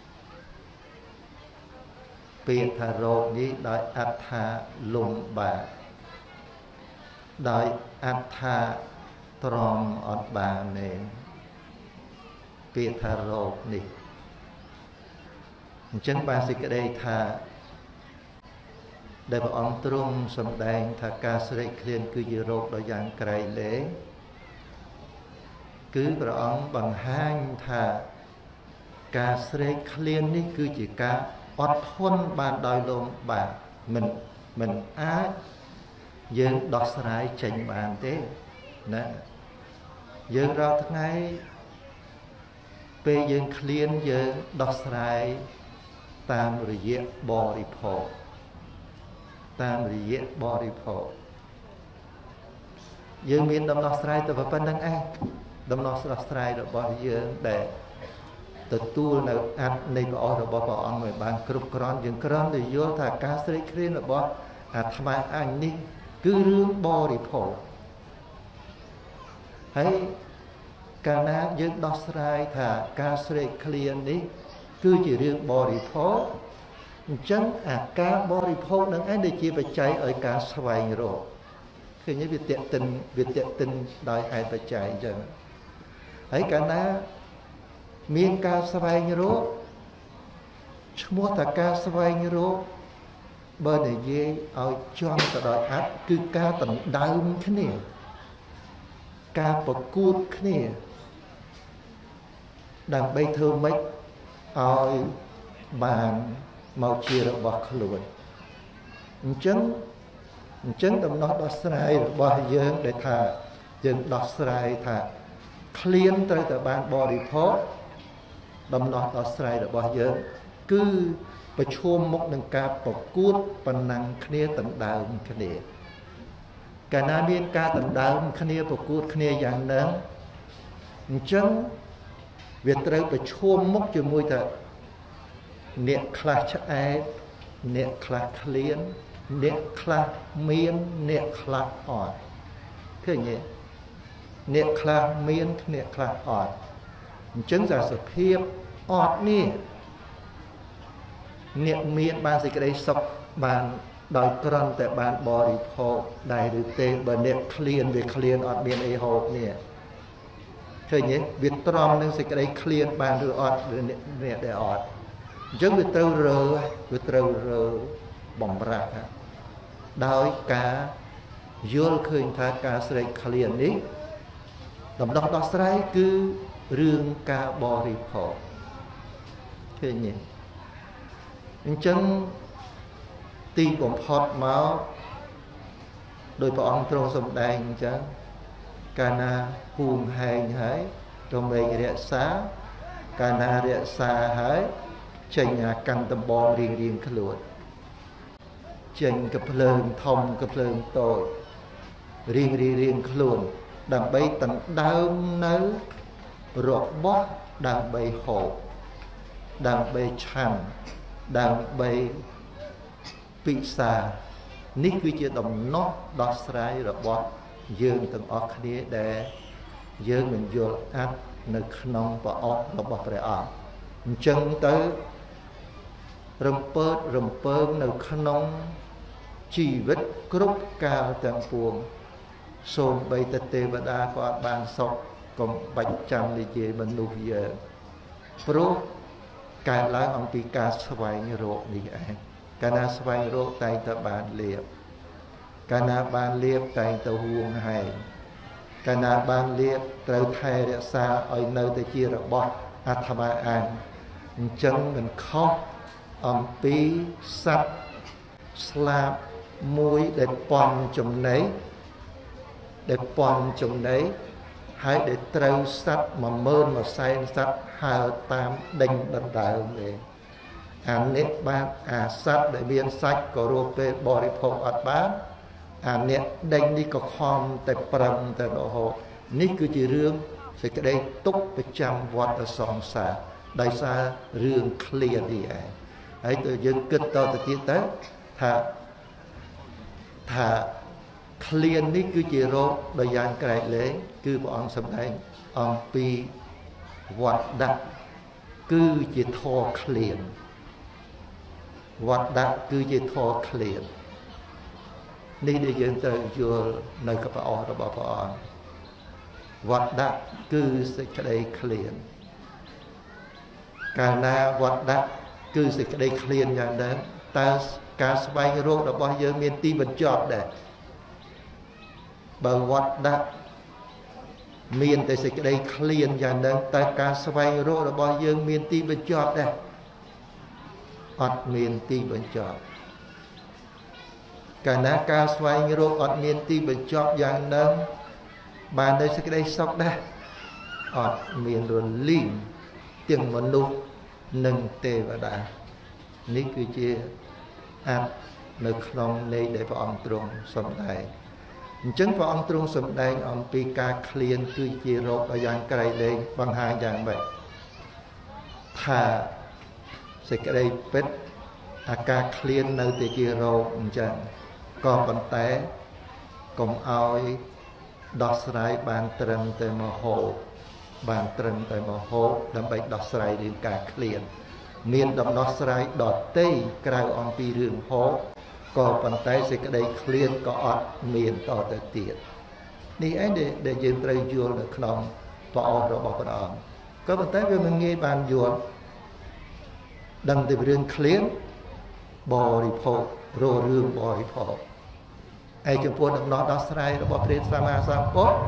ពាក្យថារោគនេះដោយអត្ថាលំបាកដោយអត្ថាទ្រាំអត់បានទេពាក្យថារោគនេះអញ្ចឹងបានសេចក្តីថាដែលព្រះអង្គទ្រង់សម្ដែងថាការស្រេកឃ្លានគឺជារោគដ៏យ៉ាងក្រៃលែងគឺព្រះអង្គបង្ហាញថាការស្រេកឃ្លាននេះគឺជាការអត់ធន់បានដោយលំបាកមិនអាចយើងដោះស្រាយចេញបានទេណាយើងរាល់ថ្ងៃពេលយើងឃ្លានយើងដោះស្រាយតាមរយៈបរិភោគយើងមានដំណោះស្រាយទៅប៉ុណ្្នឹងឯងដំណោះស្រាយរបស់យើងដែលទទួលនៅអត្ថនៃព្រះអស់របស់ព្រះអង្គឲ្យបានគ្រប់គ្រាន់យើងគ្រាន់តែយល់ថាការស្រេកឃ្លានរបស់អាត្មាអញនេះគឺរឿងបរិភោគហើយកាលណាយើងដោះស្រាយថាការស្រេកឃ្លាននេះគឺជារឿងបរិភោគអញ្ចឹងអាការបរិភោគនឹងឯងដែលជាបច្ច័យឲ្យការស្វែងរកឃើញវាតេតិនដោយហេតុបច្ច័យអញ្ចឹងហើយកាលណាមានការស្វែងរកឈ្មោះថាការស្វែងរកបើនិយាយឲ្យចំទៅដល់អត្ថគឺការដណ្ដើមគ្នាការប្រកួតគ្នាដើម្បីធ្វើម៉េចឲ្យបានមកជារបស់ខ្លួនអញ្ចឹងដំណោះដោះស្រាយរបស់យើងដែលថាយើងដោះស្រាយថាឃ្លានត្រូវតែបានបរិភោគដំណោះដោះស្រាយរបស់យើងគឺប្រឈមមុខនឹងការប្រកួតប្រណាំងគ្នាដណ្ដើមគ្នាកាលណាមានការដណ្ដើមគ្នាប្រកួតគ្នាយ៉ាងហ្នឹងអញ្ចឹងវាត្រូវប្រឈមមុខជាមួយថាអ្នកខ្លះឆ្អែតអ្នកខ្លះឃ្លានអ្នកខ្លះមានអ្នកខ្លះអត់ឃើញទេអ្នកខ្លះមានអ្នកខ្លះអត់អញ្ចឹងសភាពអត់នេះអ្នកមានបានសេចក្តីសុខបានដោយគ្រាន់តែបានបរិភោគដែរឬទេបើអ្នកឃ្លានវាឃ្លានអត់មានអីហូបនេះឃើញទេវាទ្រាំនឹងសេចក្តីឃ្លានបានឬអត់ឬអ្នកដែលអត់អញ្ចឹងវាត្រូវរើបំរាស់ដោយការយល់ឃើញថាការស្រេកឃ្លាននេះដំណោះដោះស្រាយគឺរឿងការបរិភោគឃើញទេអញ្ចឹងទីបំផុតមកដោយព្រះអង្គទ្រង់សម្ដែងអញ្ចឹងកាលណាហួងហែងហើយរមែងរក្សាកាលណារក្សាហើយចេញអាកាន់ដំបងរៀងខ្លួនចេញកភ្លើងធំកភ្លើងតូចរៀងខ្លួនដើម្បីដណ្ដើមនៅរបស់ដើម្បីហូបដើម្បីឆាន់ដើម្បីពិសានេះគឺជាដំណោះដោះស្រាយរបស់យើងទាំងអស់គ្នាដែលយើងមិនយល់អត្ថនៅក្នុងប្រអប់របស់ព្រះអង្គអញ្ចឹងទៅរំពើតរំពើងនៅក្នុងជីវិតគ្រប់កាលទាំងពួងសូម្បីតែទេវតាក៏អត់បានសុខកុំបាច់ចាំនិយាយមនុស្សយើងព្រោះកើតឡើងអំពីការស្វែងរកនេះឯងកាលណាស្វែងរកតែងតែបានលៀបកាលណាបានលៀបតែងទៅហួងហែងកាលណាបានលៀបត្រូវថែរក្សាឲ្យនៅតែជារបស់អាត្មាអញអញ្ចឹងមិនខុសអំពីសត្វស្លាបមួយដែលពំចំណីហើយដែលត្រូវសត្វ10000 100,000សត្វហើរតាមដេញដណ្ដើមទេអានេះបានអាសត្វដែលមានសាច់ក៏រស់ពេលបរិភោគអត់បានអាអ្នកដេញនេះក៏ខំតែប្រឹងតែរហូតនេះគឺជារឿងសេចក្តីទុកប្រចាំវដ្តសង្សារដោយសាររឿងឃ្លាននេះឯងហើយទៅយើងគិតតទៅទៀតទៅថាឃ្លាននេះគឺជារោគដ៏យ៉ាងក្រៃលែងគឺព្រះអង្គសម្ដែងអំពីវត្តដាក់គឺជាធម៌ឃ្លានវត្តដាក់គឺជាធម៌ឃ្លាននេះដែលយើងត្រូវយល់នៅកបអស់របស់ព្រះអង្គវត្តដាក់គឺសេចក្តីឃ្លានកាលណាវត្តដាក់គឺសេចក្តីឃ្លានយ៉ាងណាតើការស្វែងរករបស់យើងមានទីបញ្ចប់ដែរបើវត្តដាក់មានតែសេចក្តីឃ្លានយ៉ាងណាតើការស្វែងរករបស់យើងមានទីបញ្ចប់ដែរអត់មានទីបញ្ចប់កាលណាការស្វែងរកអត់មានទីបញ្ចប់យ៉ាងណាបាននៅសេចក្តីសុខដែរអត់មានរលីងទាំងមនុស្សនិងទេវតានេះគឺជាអត្ថនៅក្នុងន័យដែលព្រះអង្គទ្រង់សម្ដែងអញ្ចឹងព្រះអង្គទ្រង់សម្ដែងអំពីការឃ្លានគឺជារោគយ៉ាងក្រៃលែងបង្ហាញយ៉ាងម៉េចថាសេចក្តីពិតអាការឃ្លាននៅតែជារោគអញ្ចឹងក៏ប៉ុន្តែកុំឲ្យដោះស្រាយបានត្រឹមតែមហោបបានត្រឹមតែមហោបដើម្បីដោះស្រាយរឿងការឃ្លានមានដំណោះស្រាយដតេក្រៅអំពីរឿងហោបក៏ប៉ុន្តែសេចក្តីឃ្លានក៏អត់មានតទៅទៀតនេះឯងដែលយើងត្រូវយល់នៅក្នុងព្រះអង្គរបស់ព្រះអង្គក៏ប៉ុន្តែវាមិនងាយបានយល់ដឹងតែរឿងឃ្លានបរិភោគរស់រឿងបរិភោគឯចំពោះដំណោះដោះស្រាយរបស់ព្រះសម្មាសម្ពុទ្ធ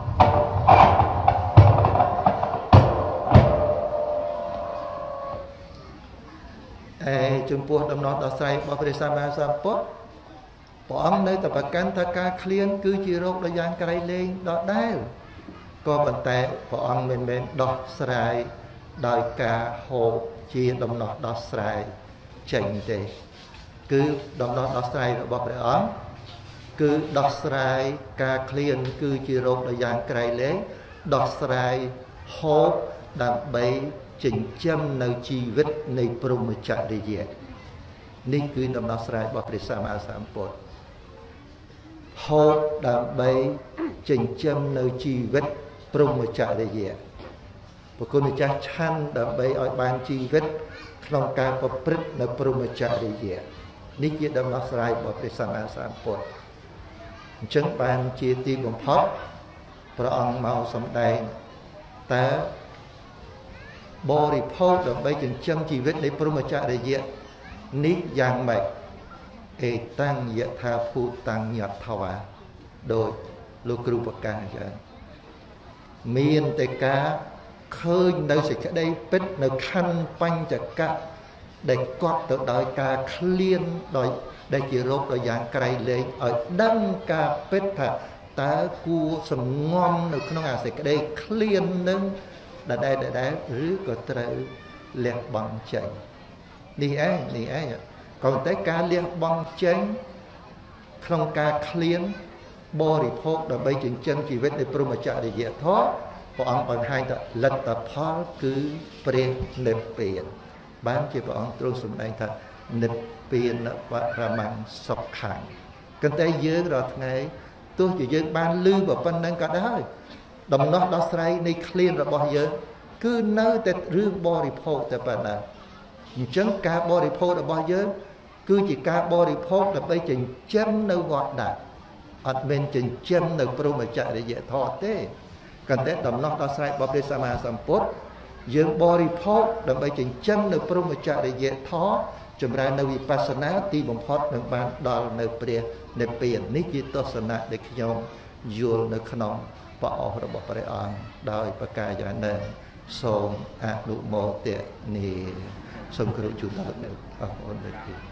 ចំពោះដំណោះដោះស្រាយរបស់ព្រះសម្មាសម្ពុទ្ធព្រះអង្គនៅតែប្រកាន់ថាការឃ្លានគឺជារោគដ៏យ៉ាងក្រៃលែងដដែលក៏ប៉ុន្តែព្រះអង្គមិនមែនដោះស្រាយដោយការហូបជាដំណោះដោះស្រាយចេញទេគឺដំណោះដោះស្រាយរបស់ព្រះអង្គគឺដោះស្រាយការឃ្លានគឺជារោគដ៏យ៉ាងក្រៃលែងដោះស្រាយហូបដើម្បីចិញ្ចឹមនៅជីវិតនៃព្រហ្មចរិយានេះគឺដំណោះស្រាយរបស់ព្រះសម្មាសម្ពុទ្ធហូបដើម្បីចិញ្ចឹមនៅជីវិតព្រហ្មចរិយាព្រះគុណម្ចាស់ឆាន់ដើម្បីឲ្យបានជីវិតក្នុងការប្រព្រឹត្តនៅព្រហ្មចរិយានេះជាដំណោះស្រាយរបស់ព្រះសម្មាសម្ពុទ្ធអញ្ចឹងបានជាទីបំផុតព្រះអង្គមកសម្ដែងតើបរិភោគដើម្បីចិញ្ចឹមជីវិតនៃព្រហ្មចរិយានេះយ៉ាងម៉េចអេតាំងយថាភូតាំងយថាវាដោយលោកគ្រូប្រកាសអញ្ចឹងមានតែការឃើញនៅសេចក្តីពិតនៅខណ្ឌបញ្ចកៈដែលកត់ទៅដោយការឃ្លានដោយដែលជារោគដ៏យ៉ាងក្រៃលែងឲ្យដឹងការពិតថាតើគួរសំងំនៅក្នុងអាសេចក្តីឃ្លាននឹងដដែលឬក៏ត្រូវលះបង់ចេញនេះឯងក៏តែការលះបង់ចេញក្នុងការឃ្លានបរិភោគដើម្បីចិញ្ចឹមជីវិតនៃព្រហ្មចរិយាធម៌ព្រះអង្គបង្ហាញថាលទ្ធផលគឺព្រះនិព្វានបានជាព្រះអង្គទ្រង់សម្ដែងថានិព្វានបរមង្គសុខੰប៉ុន្តែយើងរាល់ថ្ងៃទោះជាយើងបានឮប៉ុណ្ណឹងក៏ដោយដំណោះដោះស្រាយនៃឃ្លានរបស់យើងគឺនៅតែរឿងបរិភោគតែប៉ុណ្ណាអញ្ចឹងការបរិភោគរបស់យើងគឺជាការបរិភោគដើម្បីចិញ្ចឹមនៅវត្តដាក់អត់មែនចិញ្ចឹមនៅព្រហ្មចរិយាធម៌ទេក៏តែដំណោះដោះស្រាយរបស់ព្រះសម្មាសម្ពុទ្ធយើងបរិភោគដើម្បីចិញ្ចឹមនៅព្រហ្មចរិយាធម៌ចម្រើននៅវិបស្សនាទីបំផុតនឹងបានដល់នៅព្រះនិព្វាននេះជាទស្សនៈដែលខ្ញុំយល់នៅក្នុងព្រះអររបស់ព្រះអង្គដោយប្រការយ៉ាងណាសូមអនុមោទនាសូមគោរពជូនដល់អ្នកអរគុណដូចនេះ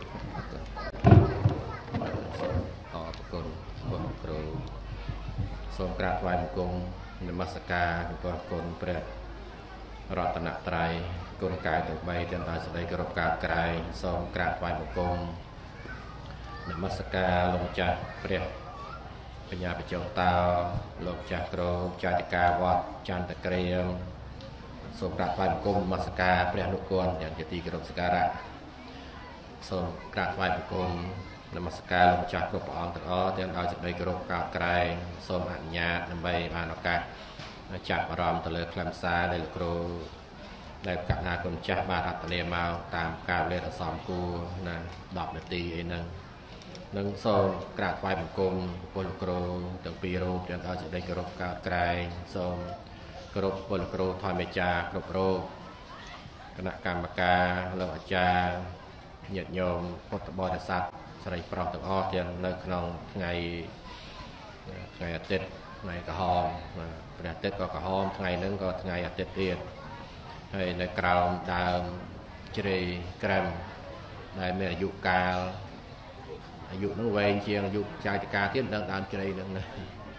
អរគុណបងគ្រូសូមក្រាបថ្វាយបង្គំនមស្ការចំពោះគុណព្រះរតនត្រ័យគុណកាយទាំង3ទាំងដោយសេចក្តីគោរពការក្រែងសូមក្រាបថ្វាយបង្គំនមស្ការលោកម្ចាស់ព្រះបញ្ញាបច្ចុតោលោកចាស់គ្រូចាតិកាវត្តចន្ទក្រៀមសូមក្រាបថ្វាយបង្គំនមស្ការព្រះនុគន្ធយ៉ាងជាទីគោរពសក្ការៈសូមក្រាបថ្វាយបង្គំនមស្ការលោកម្ចាស់គ្រប់ព្រះអង្គទាំងអស់ទាំងដោយសេចក្តីគោរពការក្រែងសូមអនុញ្ញាតដើម្បីបានឱកាសចាប់អារម្មណ៍ទៅលើខ្លឹមសារដែលលោកគ្រូដែលកណ្ណាគុណចាស់បានអត្តនាមកតាមការលេខអសមគួរណា10នាទីអីហ្នឹងនឹងសូមក្រាបថ្វាយបង្គំពលគ្រូទាំងពីររូបទាំងដោយសេចក្តីគោរពការក្រែងសូមគោរពពលគ្រូធម្មចារគ្រប់រូបគណៈកម្មការលោកអាចារ្យញាតិញោមពុទ្ធបរិស័ទស្រីប្រុសទាំងអស់ទាំងនៅក្នុងថ្ងៃអាទិត្យថ្ងៃក្រហមព្រះអាទិត្យក៏ក្រហមថ្ងៃហ្នឹងក៏ថ្ងៃអាទិត្យទៀតហើយនៅក្រោមដើមជ្រៃក្រែមដែលមានអាយុកាលអាយុនឹងវែងជាងអាយុចាយតកាទៀតដល់ដើមជ្រៃហ្នឹងណា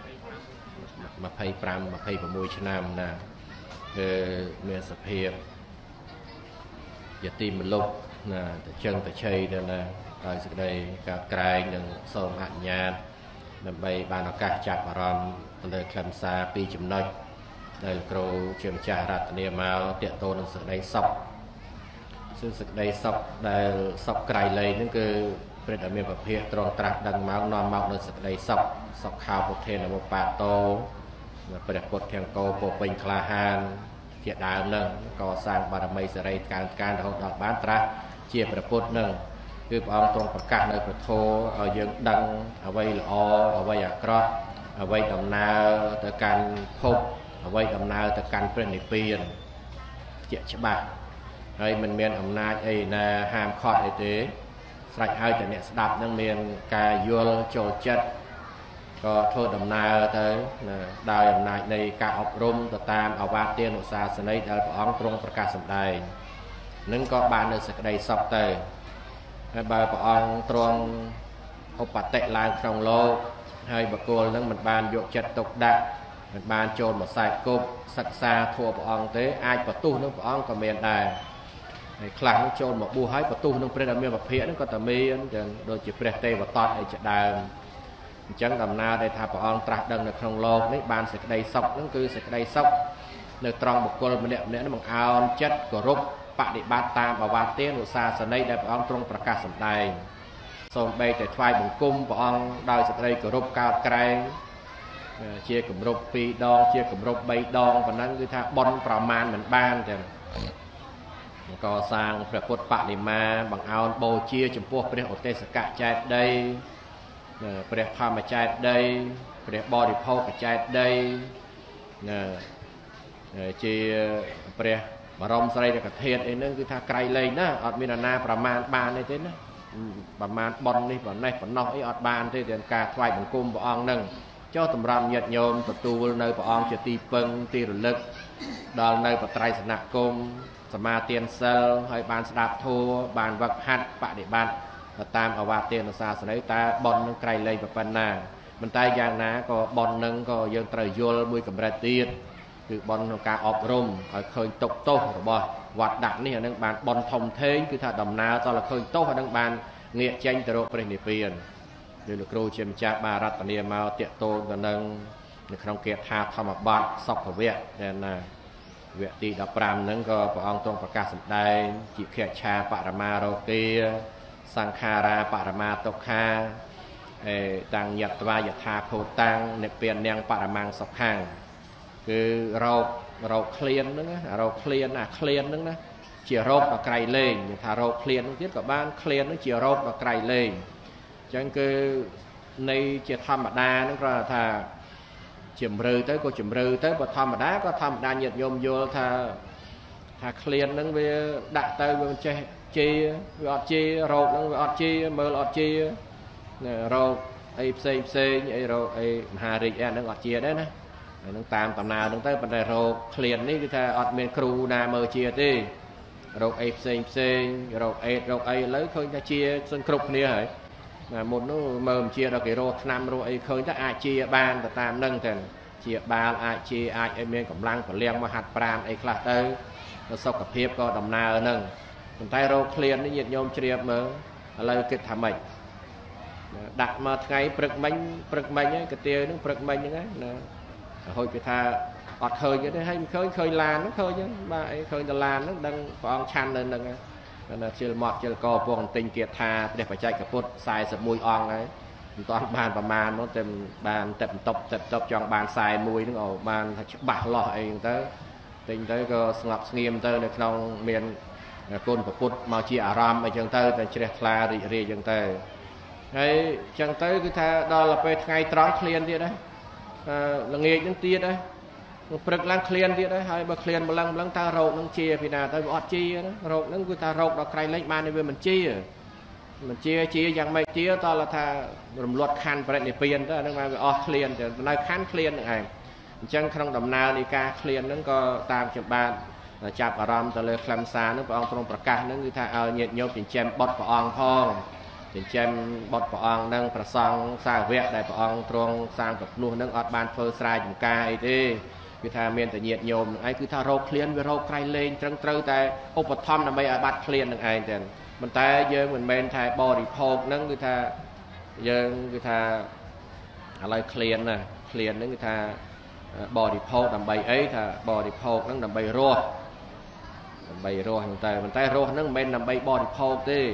25-26ឆ្នាំណាគឺមានសភាពយទីមលុបណាតជឹងតឆៃទៅណាដោយសេចក្តីការក្រែងនិងសូមអនុញ្ញាតដើម្បីបានឱកាសចាប់អារម្មណ៍ទៅលើខ្លឹមសារ2ចំណុចដែលគ្រូជាម្ចាស់រតនាមកតេតូននឹងសេចក្តីសុខសេចក្តីសុខដែលសុខក្រៃលែងហ្នឹងគឺព្រឹត្តឲ្យមានប្រភេទត្រង់ត្រាស់ដឹងមកនាំមកនៅសេចក្តីសុខសុខខាវពុទ្ធេនមបាតោព្រះពុទ្ធធង្គោពោពេញក្លាហានជាដើមនឹងកសាងបារមីសេរីការរហូតដល់បានត្រាស់ជាព្រះពុទ្ធនឹងគឺព្រះអង្គទ្រង់ប្រកាសនៅព្រះធម៌ឲ្យយើងដឹងអ្វីល្អអ្វីអាក្រក់អ្វីដំណើរទៅកាន់ភពអ្វីដំណើរទៅកាន់ព្រះនិព្វានជាច្បាស់ហើយមិនមានអំណាចអីណាហាមឃាត់អីទេស្រេចហើយតែអ្នកស្ដាប់នឹងមានការយល់ចូលចិត្តក៏ធ្វើដំណើរទៅដោយអំណាចនៃការអប់រំទៅតាមអវាទនុសាសនីដែលព្រះអង្គទ្រង់ប្រកាសសម្ដែងនឹងក៏បាននៅសេចក្តីសុខទៅហើយបើព្រះអង្គទ្រង់ឧបតិឡើងក្នុងលោកហើយបុគ្គលនឹងមិនបានយកចិត្តទុកដាក់មិនបានចូលមកខ្សែគប់សិក្សាធម៌ព្រះអង្គទេអាចបន្ទោសនឹងព្រះអង្គក៏មានដែរហើយខ្លះនឹងចូលមកបួសហើយបន្ទោសនឹងព្រះដ៏មានពភៈនឹងក៏តែមានចឹងដូចជាព្រះទេវតតអីជាដើមអញ្ចឹងដំណើរដែលថាព្រះអង្គត្រាស់ដឹងនៅក្នុងលោកនេះបានសេចក្តីសុខនឹងគឺសេចក្តីសុខនៅត្រង់បុគ្គលម្នាក់ៗនឹងបង្អោនចិត្តគោរពបដិបត្តិតាមអវាទនុសាសនីដែលព្រះអង្គទ្រង់ប្រកាសសម្ដែងសូមបីតែថ្វាយបង្គំព្រះអង្គដោយសេចក្តីគោរពកោតក្រែងជាគម្រប់2ដងជាគម្រប់3ដងប៉ុណ្ណឹងគឺថាបុណ្យប្រមាណមិនបានចឹងកសាងព្រះពុទ្ធបដិមាបង្អោនបូជាចំពោះព្រះឧទេសកចេតិយព្រះធម្មចេតិយព្រះបរិភោគចេតិយជាព្រះបរមសារីរិកធាតុអីហ្នឹងគឺថាក្រៃលែងណាអត់មានអាណាប្រមាណបានទេទេណាប្រមាណប៉ុននេះប៉ុណ្ណេះប៉ុណ្ណោះអីអត់បានទេតែការថ្វាយបង្គំព្រះអង្គហ្នឹងចុះតម្រាំញាតិញោមទទួលនៅព្រះអង្គជាទីពឹងទីរលឹកដល់នៅបត្រៃសនគមសមាទានសិលហើយបានស្ដាប់ធម៌បានវឹកហាត់បដិបត្តិតាមអវាទនុសាសនីតើប៉ុននឹងក្រៃលែងប៉ុណ្ណាប៉ុន្តែយ៉ាងណាក៏ប៉ុននឹងក៏យើងត្រូវយល់មួយកម្រិតទៀតគឺប៉ុនក្នុងការអប់រំឲ្យឃើញទុកទោសរបស់វត្តដាក់នេះអានឹងបានប៉ុនធំធេងគឺថាដំណើរតើឃើញទោសអានឹងបានងាកចេញទៅរកព្រះនិព្វានដោយលោកគ្រូជាម្ចាស់បានរតនាមកតាក់ទងទៅនឹងនៅក្នុងគាថាធម្មបទសុភវៈដែលណាវគ្គទី15ហ្នឹងក៏ព្រះអង្គទ្រង់ប្រកាសសម្ដែងជាខច្ឆាបរមារោគាសង្ខារាបរមាទុក្ខាតាំងយត្វាយថាភូតាំងនិព្វាននាងបរមាំងសុខាំងគឺរោគឃ្លានហ្នឹងរោគឃ្លានអាឃ្លានហ្នឹងណាជារោគដល់ក្រៃលែងថារោគឃ្លានហ្នឹងទៀតក៏បានឃ្លានហ្នឹងជារោគដល់ក្រៃលែងអញ្ចឹងគឺនៃជាធម្មតាហ្នឹងគ្រាន់តែថាជំរឿទៅក៏ជំរឿទៅបើធម្មតាក៏ធម្មតាញាតិញោមយល់ថាឃ្លានហ្នឹងវាដាក់ទៅវាមិនចេះជាវាអត់ជារោគហ្នឹងវាអត់ជាមើលអត់ជារោគអីផ្សេងអីរោគអីមហារាជហ្នឹងអត់ជាដែរណាហ្នឹងតាមដំណើរហ្នឹងទៅប៉ុន្តែរោគឃ្លាននេះគឺថាអត់មានគ្រូណាមើលជាទេរោគអីផ្សេងរោគអេដរោគអីឥឡូវឃើញថាជាសិនគ្រប់គ្នាហើយមុននោះមើលមិនជាដល់គេរោថ្នាំរោអីឃើញថាអាចជាបានទៅតាមហ្នឹងទៅជាបាលអាចជាអាចឲ្យមានកម្លាំងពលៀងមកហាត់ប្រាណអីខ្លះទៅសុខភាពក៏ដំណើរហ្នឹងប៉ុន្តែរោឃ្លាននេះញាតិញោមជ្រាបមើលឥឡូវគិតថាម៉េចដាក់មកថ្ងៃព្រឹកមិញហ្នឹងកាទៀវហ្នឹងព្រឹកមិញហ្នឹងណាហូចគេថាអត់ឃើញទេហើយមិនឃើញឡានហ្នឹងឃើញហ្នឹងបាទអីឃើញតែឡានហ្នឹងដឹងព្រះអង្គឆាន់នៅហ្នឹងណាជិលមកជិលកពងទិញគាថាព្រះបច្ចេកពុទ្ធ41អង្គហើយមិនទាន់បានប្រមាណនោះតែបានតែបន្ទប់ចង់បាន41ហ្នឹងអូបានថាច្បាស់លាស់អីហ្នឹងទៅទិញទៅក៏ស្ងប់ស្ងៀមទៅនៅក្នុងមានគុណពុទ្ធមកជាអារម្មណ៍អីចឹងទៅតែជ្រះថ្លារីករាយចឹងទៅហើយចឹងទៅគឺថាដល់ពេលថ្ងៃត្រង់ឃ្លានទៀតដែរល្ងាចហ្នឹងទៀតដែរព្រឹកឡើងឃ្លានទៀតដែរហើយបើឃ្លានម្លឹងតើរោគហ្នឹងជាពីណាទៅវាអត់ជាណារោគហ្នឹងគឺថារោគដល់ក្រៃលែងបានវាមិនជាយ៉ាងម៉េចជាតើថារំលត់ខណ្ឌបរិនិព្វានទៅហ្នឹងបានវាអស់ឃ្លានទៅនៅខណ្ឌឃ្លានហ្នឹងឯងអញ្ចឹងក្នុងដំណើរនៃការឃ្លានហ្នឹងក៏តាមខ្ញុំបានចាប់អារម្មណ៍ទៅលើខ្លឹមសារហ្នឹងព្រះអង្គទ្រង់ប្រកាសហ្នឹងគឺថាឲ្យញាតិញោមចិញ្ចឹមបុត្រព្រះអង្គផងចិញ្ចឹមបុត្រព្រះអង្គហ្នឹងប្រសង់សាវកដែលព្រះអង្គទ្រង់សាងប្រភ្នោះហ្នឹងអត់បានធ្វើស្រែចម្ការអីទេគឺថាមានតែញាតិញោមហ្នឹងឯងគឺថារោគឃ្លានវារោគក្រៃលែងត្រឹមត្រូវតែឧបត្ថម្ភដើម្បីឲ្យបាត់ឃ្លានហ្នឹងឯងទៅប៉ុន្តែយើងមិនមែនថាបរិភោគហ្នឹងគឺថាយើងគឺថាឥឡូវឃ្លានហ្នឹងគឺថាបរិភោគដើម្បីអីថាបរិភោគហ្នឹងដើម្បីរស់ហ្នឹងតែប៉ុន្តែរស់ហ្នឹងមិនមែនដើម្បីបរិភោគទេ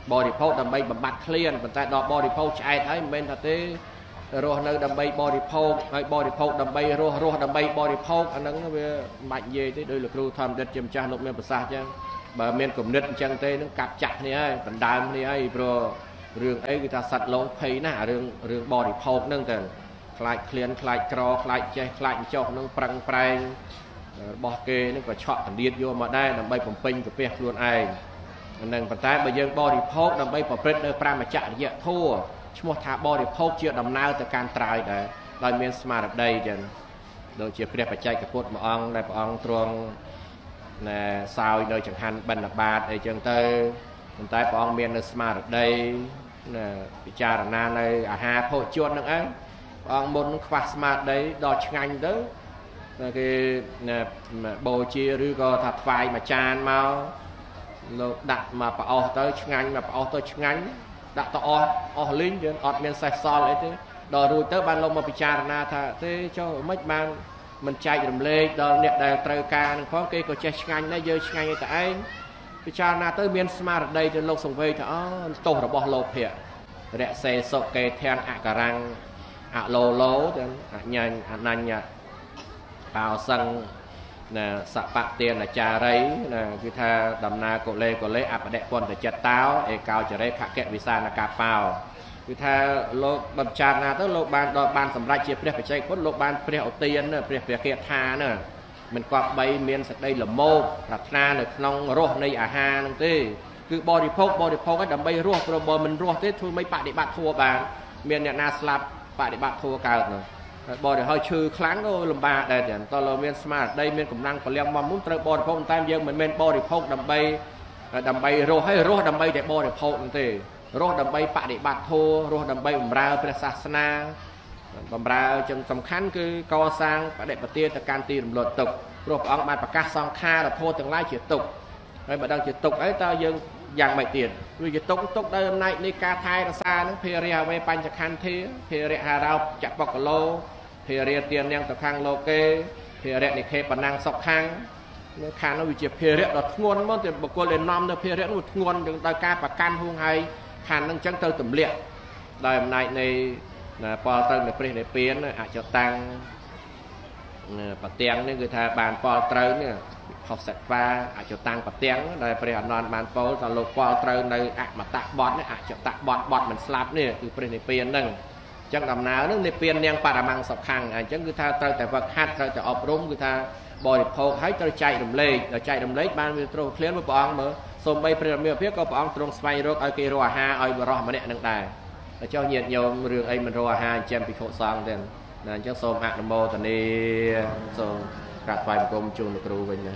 บริโภคดำใบบำบัดเคลียนแต่ดอกบริโภคใช้ให้มันเป็นแต่รสในดำใบบริโภคให้บริโภคดำใบรสดำใบบริโภคอันนั้นเวบัดเย่ที่โดยหลักครูทำเด็ดเจียมจ้าลกเมียนภาษาจังบ่เมียนกลุ่มเด็ดจังเต้นึกกับจักนี่ไอ้ปันดามนี่ไอ้โปรเรื่องไอ้กิตาสัตว์ลงเพยหน้าเรื่องบริโภคนั่งแต่คลายเคลียนคลายกรอคลายใจคลายจอกนั่งปรังแปลงบอกเกนึกว่าช็อตเดียดโยมาได้ดำใบผมปิงกับเปียกล้วนไอ้นั่งปันท้ายบ่ยังบริโภคดำใบประพฤติในปรามาจักเยอะทั่วชั่วทาบริโภคเชื่อดำนาแต่การตรายได้โดยเมียนสมาร์ทได้จังโดยเชื่อเปรียบปัจจัยกับพุทธมาองในปองตรวงสาวโดยจังหันบรรณาบาตไอ้จังเตยปัจจัยปองเมียนในสมาร์ทได้พิจารณาในอาหารโภชนนั่งไอ้ปองบนคว้าสมาร์ทได้ดอกงันเด้อคือโบชีหรือก็ถัดไฟมาจานมาเราดักมาปะอเตยงันมาปะอเตยงันดักต่อลิ้นจนอดเมียนใส่ซอลไอ้ที่ดอกรูเตอร์บานลงมาพิจารณาท่าที่เจ้าไม่บางมันใจดำเล็กดอกเนี่ยได้ตรการเพราะเกี่ยวกับใจงันได้เยอะงันแต่ไอ้พิจารณาเตอร์เมียนสมาร์ทได้จนโลกส่งไปท่าโตระบอบโลเพียเระเซโซเกเทียนอะการังอะโลโลจนอะยันอะนันยะเปล่าสังสปะเตียนจารีคือถ้าดำนาโกเล่อัปเดตปนแต่จัดเต้าเอกาวจะได้ขัดแกะวิสานากาเปล่าคือถ้าโลกบัญชานาต้องโลกบานดอกบานสำรัจเจียเปรียบไปใช้คนโลกบานเปรียบเตียนเปรียบเกียรทาเนอะมันกว่าใบเมียนสักได้หล่มโมกรัตนาเนี่ยน้องโรคในอาหารนั่นที่คือบริโภคก็ดำใบโรคโรบมันโรคที่ทุนไม่ปฏิบัติทัวบานเมียนเนี่ยนาสลับปฏิบัติทัวเก่าเนาะบอดี้เขาชื่อครั้งก็ลำบากได้แต่ตอนเราเมียนสมาร์ทได้เมียนกำลังพลังมันมุ่งเติมบอดี้พกตามเยอะเหมือนเมียนบอดี้พกดำใบโรให้โรดำใบแต่บอดี้พกนั่นเองโรดำใบปฏิบัติโทโรดำใบบำราเป็นศาสนาบำราจนสำคัญคือก่อสร้างปฏิบัติแต่การตีรำลดตกโรคอังมาประกาศซองคาแต่โทถึงไล่เฉียดตกไอ้บัดดังเฉียดตกไอ้ตายังอย่างไม่เตียนวิจิตตกได้ในการทายรักษาเพียรีไว้ปัญจคันเทียเพียรีหาเราจับปอกโลเพียรีเตียนยังตะคังโลเกเพียรีในเคปนังสอกคังในคันเราวิจิตเพียรีเราทวนมันแต่บุคคลเลยน้อมเนี่ยเพียรีเราทวนถึงตาการประกันห่วงไห้คันนั่งจังเตอตุ่มเลี้ยได้ในปอเติมในเปรี้ยในเปลี่ยนอาจจะตั้งปัดเตียงนี่คือถ้าบานปอเติมเนี่ยเขาเสร็จว่าอาจจะตั้งปัดเตียงในเปรี้ยนอนบานปอตลกปอเติมในมาตะบอดเนี่ยอาจจะตะบอดมันสลับเนี่ยคือเปรี้ยในเปลี่ยนนั่งจังดำนาเรื่องในเปลี่ยนยังปารามังสำคัญจังคือถ้าเติมแต่ว่าฮัดเราจะอบรมคือถ้าบริโภคให้เติมใจดำเล็กบานมีตรงเคลี้ยนมาปองเมื่อสมใบเปรี้ยนเมื่อเพี้ยก็ปองตรงสไปโรกไอเกโรฮาไอบรอมาเนี่ยนั่งได้เจ้าเงียบโยมเรื่องไอ้มันโรฮาเจมปิโคซองเด่นนั่นเจ้าสมอะนโมตอนนี้สมกราบไหว้กรมจูนครูเป็นไง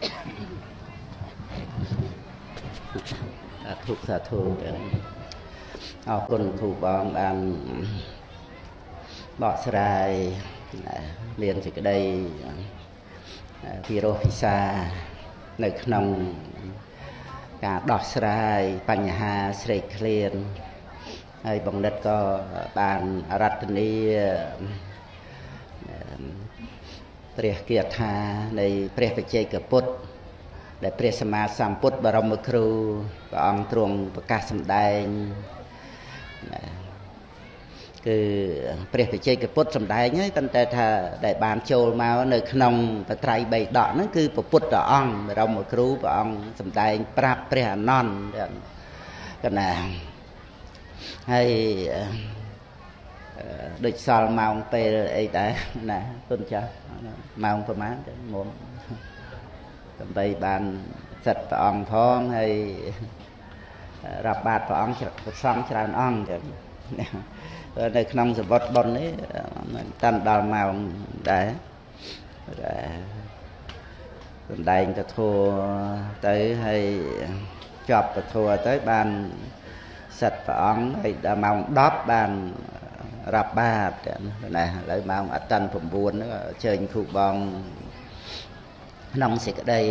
ถูกสาธุเอาคนถูกบองบานบอกสลายเรียนจากได้พิโรพิซาในขนมการดอกสลายปัญหาเสกเคลียนไอ้บังเด็ดก็บานรัตนีเปรียเกียรติธาในเปรียปัจเจกพุทธได้เปรียสมาสัมพุทธบรมครูพระองค์ตรงประกาศสำแดงคือเปรียปัจเจกพุทธสำแดงนี่ตั้งแต่ถ้าได้บานโจลมาในขนมปไตรใบดอกนั่นคือพระพุทธพระองค์บรมครูพระองค์สำแดงปราบเปรียนอนกันนะให้โดยสอลมองไปไอ้แต่นะต้นจ้ามองประมาณหมดไปบานสัตว์พระองค์พ้องให้รับบาตรพระองค์สองชานอ่องในขนมสมบัติบนนี้ตั้งดาวมองได้คนใดจะโทรtớiให้จับจะโทรtới banสัตว์พระองค์ให้ดามองดอบbanรับบาตรนะเลยมองอัตตันผมบุญเชิญครูบองน้องสิกได้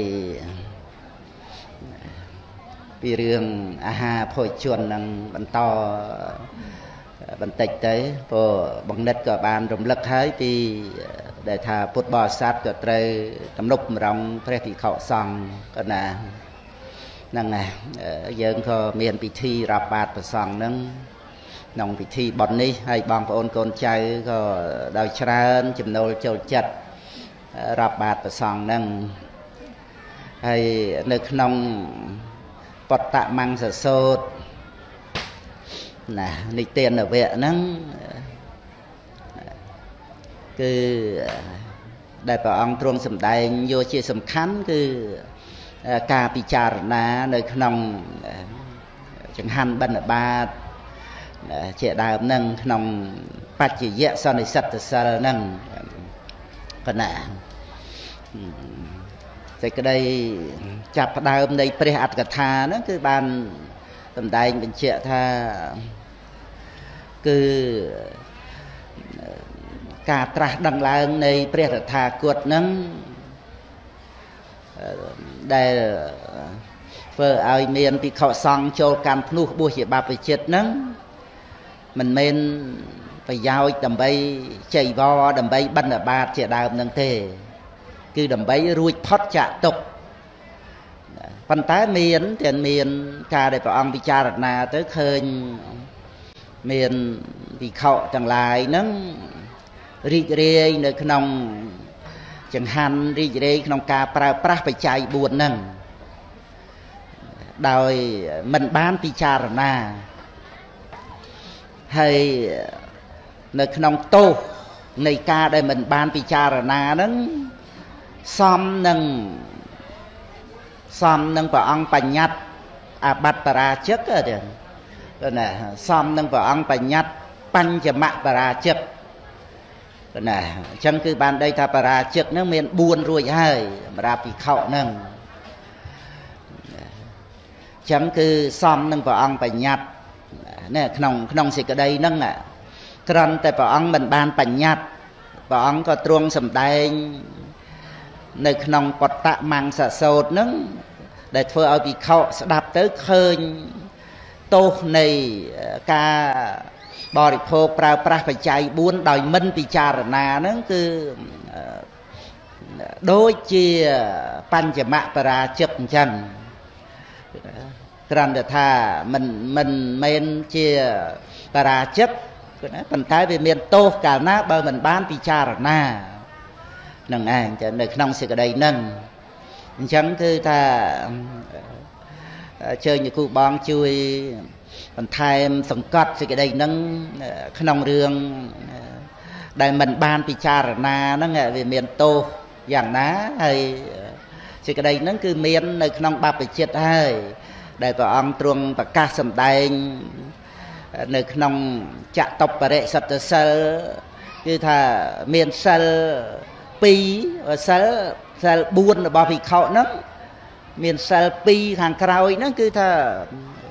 ปีเรื่องอาหารโภชนนังบรรทอบรรติใจพอบังเด็ดก็บานรำลึกให้ปีได้ทาพุทธบริษัทก็เตยตำนุบรำพระพิเขาซองก็นะ năng này dân có miền bị thi rạp bát và sòng nâng nông bị thi bọn ní hay bằng ôn con trai có đào tràn chùm nô châu chật rạp bát và sòng nâng hay nước nông bọt tạ măng sở sốt nè nịch tiền ở vệ nâng cứ đại bảo ông trung sầm đại vô chia sầm khán cứ ca pi chà na nơi nông chẳng hạn bên ở ba trẻ đào nâng nông bát chỉ dễ sau này sạch từ nâng còn nè thì cái đây chặt đào đây pre ắt cả tha nó cứ ban tầm đại mình trẻ tha cứ cả tra đằng lang này pre ắt tha cuột nâng để vợ ai miền bị khọ xong cho cam phu bùa chỉ bạp về chết nắng mình men phải giao đầm bay chạy vo đầm bay bắn ở ba trẻ đào nâng thế cứ đầm bay ruồi thoát chạ tục phần tái miền tiền miền ca để bảo ông bị cha đặt na tới khơi miền bị khọ chẳng lại nắng rì rì nơi nông chẳng hạn đi đây trong ca pra phải chạy buồn nâng đòi mình bán picha na hay nơi trong tô này ca đây mình bán picha na nâng xóm nâng vào ông bánh nhát bát para chất rồi nè xóm nâng vào ông bánh nhát bánh cho mạ para chất nè chân cứ ban đây ta para trực nó miền buồn rồi hơi mà ra bị khọ nâng chân cứ xóm nâng vào ông phải nhặt nè nông xịt ở đây nâng à còn tại vào ông mình ban phải nhặt vào ông có truông sầm tay nơi nông bọt tạ mang xả sốt nâng để phơi ở bị khọ đạp tới khơi tô này ca bò đi phô pra phải chạy buôn đòi minh bị cha rồi nà nó cứ đôi chia pan chả mạ para chật chân rằng để tha mình men chia para chật phần thái về miền tô cả ná bờ mình bán bị cha rồi nà nâng anh cho nơi nông sự ở đây nâng chẳng thư tha chơi như cụ bong chui còn thay sòng cọt thì cái đây nâng nông rương đại mình ban picha na nó nghe về miền tô dạng ná hay thì cái đây nó cứ miền nơi nông ba bị chết hay để có ông truông và ca sầm đai nơi nông chạ tộc và đệ sập từ sơ cứ thà miền sơ pi và sơ buôn là bao bị khọ nó miền sơ pi hàng cào nó cứ thà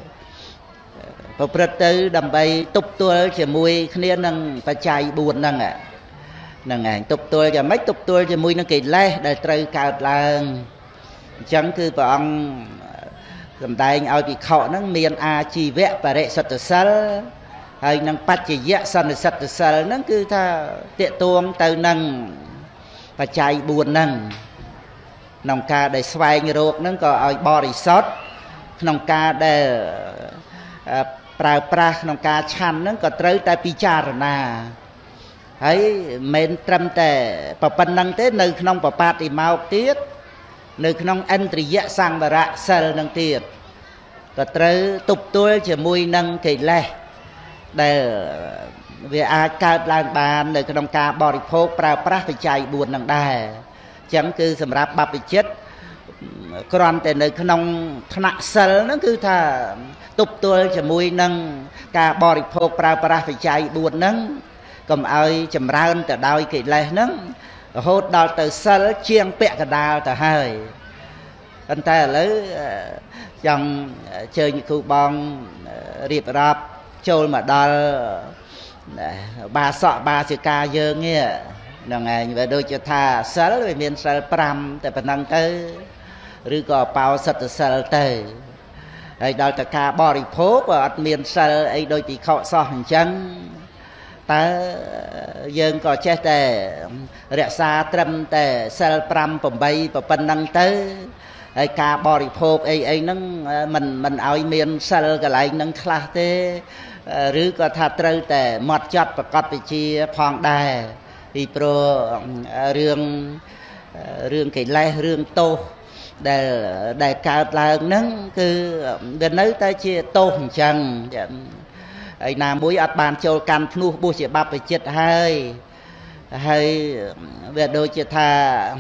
ประตูดำไปตุบตัวจะมวยคะแนนนั่งปัจจัยบุญนั่งอ่ะนั่งไงตุบตัวจะไม่ตุบตัวจะมวยนั่งกินเล่ได้ตรึกการลางจังคือพระองค์สำแดงเอาปีเขานั่งเมียนอาชีเวะปะเรสัตสัลให้นั่งปัจจัยสันสัตสัลนั่นคือถ้าเตะตัวเตินั่งปัจจัยบุญนั่งน้องกาได้สวายโรคนั่นก็เอาบริสุทธิ์น้องกาได้ปราปราក្នុងការឆាន់ហ្នឹងក៏ត្រូវតែពិចារណាហើយមិនត្រឹមតែប៉ុណ្្នឹងទេនៅក្នុងបបាតិមកទៀតនៅក្នុងឥន្ទ្រិយសង្វរៈសិលនឹងទៀតក៏ត្រូវទប់ទល់ជាមួយនឹងកិលេសដែលវាអាចកើតឡើងបាននៅក្នុងការបរិភោគប្រើប្រាស់បច្ច័យ4នឹងដែរអញ្ចឹងគឺសម្រាប់បព្វជិតគ្រាន់តែនៅក្នុងថ្នាក់សិលហ្នឹងគឺថាទប់ទល់ជាមួយនឹងការបរិភោគប្រើប្រាស់បច្ច័យ4ហ្នឹងកុំឲ្យចម្រើនទៅដោយកិលេសហ្នឹងរហូតដល់ទៅសិលជាងពាក់កដាលទៅហើយប៉ុន្តែឥឡូវចង់ជើញគ្រូបងរៀបរាប់ចូលមកដល់បាសកបាសិកាយើងនេះហ្នឹងឯងវាដូចជាថាសិលវាមានសិល5តែប៉ុណ្ណឹងទៅឬក៏បោសិទ្ធសិលទៅហើយដល់តែការបរិភោគអត់មានសិលអីដូចពីខកសោះអញ្ចឹងតើយើងក៏ចេះតែរក្សាត្រឹមតែសិល5 8ប៉ុណ្ណឹងទៅហើយការបរិភោគអីហ្នឹងមិនឲ្យមានសិលកន្លែងហ្នឹងខ្លះទេឬក៏ថាត្រូវតែម៉ត់ចត់ប្រកបវិជ្ជាផងដែរពីព្រោះរឿងកិលេសរឿងទោសដែលកើតឡើងហ្នឹងគឺវានៅតែជាទោសអញ្ចឹងហើយណាមួយអត់បានចូលកម្មភ្នោះបួសជាបព្វជិតហើយវាដូចជាថា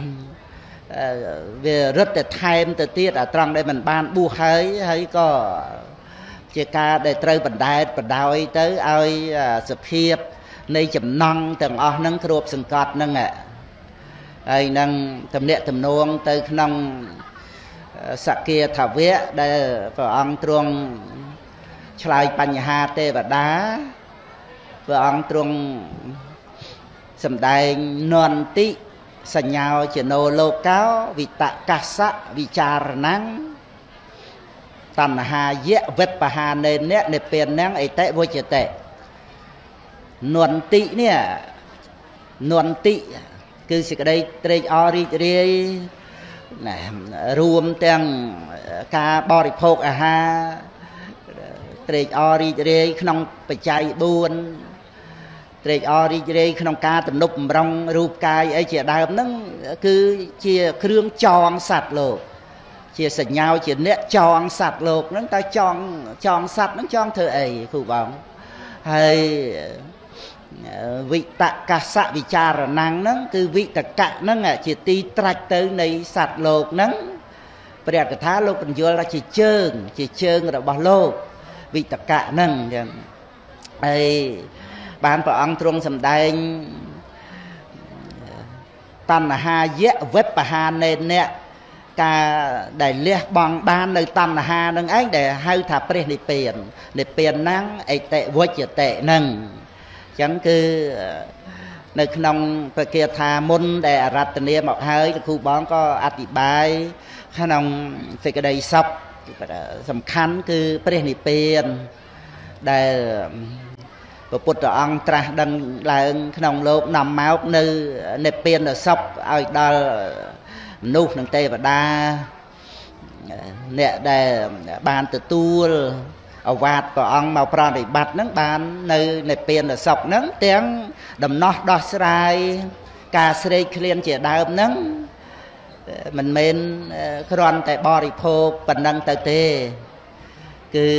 វារឹតតែថែមទៅទៀតអាត្រង់ដែលមិនបានបួសហើយក៏ជាការដែលត្រូវបណ្ដែតបណ្ដោយទៅឲ្យសភាពនៃចំណង់ទាំងអស់ហ្នឹងគ្របសង្កត់ហ្នឹងហើយនឹងទំនាក់ទំនងទៅក្នុងសគាថាវៈដែលព្រះអង្គទ្រង់ឆ្លើយបញ្ហាទេវតាព្រះអង្គទ្រង់សម្ដែងនន្តិសញ្ញោចនោលោកោវិតកាសៈវិចារណੰតណ្ហាយៈវិបបហានេនៈនិព្វានੰអតិវជតិនន្តិនេះនន្តិគឺសេចក្តីត្រេកអររីករាយរួមទាំងការបរិភោគអាហារត្រេកអររីករាយក្នុងបច្ច័យ4ត្រេកអររីករាយក្នុងការទំនុកបំរុងរូបកាយអីជាដើមហ្នឹងគឺជាគ្រឿងចងសត្វលោកជាសញ្ញាជាអ្នកចងសត្វលោកហ្នឹងតើចងសត្វហ្នឹងចងធ្វើអីគ្រូបងហើយវិតកាសៈវិចារណੰហ្នឹងគឺវិតកៈហ្នឹងជាទីត្រាច់ទៅនៃសត្វលោកហ្នឹងព្រះកថាលោកបញ្យល់ថាជាជើងរបស់លោកវិតកៈហ្នឹងចឹងហើយបានព្រះអង្គទ្រង់សម្ដែងតណ្ហាយៈវិបបហានេនៈការដែលលះបង់បាននៅតណ្ហានឹងឯងដែលហៅថាព្រះនិព្វានហ្នឹងអតិវជតិហ្នឹងអញ្ចឹងគឺនៅក្នុងព្រះគាថាមុនដែលអរតនាមកហើយលោកគ្រូបងក៏អធិប្បាយក្នុងសេចក្តីសុខសំខាន់គឺព្រះនិព្វានដែលព្រះពុទ្ធអង្គត្រាស់ដឹងឡើងក្នុងលោកនាំមកនៅនិព្វានសុខឲ្យដល់មនុស្សនិងទេវតាអ្នកដែលបានទទួលអវាទព្រះអង្គមកប្រតិបត្តិហ្នឹងបាននៅនិព្វានសុខហ្នឹងទាំងដំណោះដោះស្រាយការស្រេកឃ្លានជាដើមហ្នឹងមិនមែនគ្រាន់តែបរិភោគប៉ុណ្ណឹងទៅទេគឺ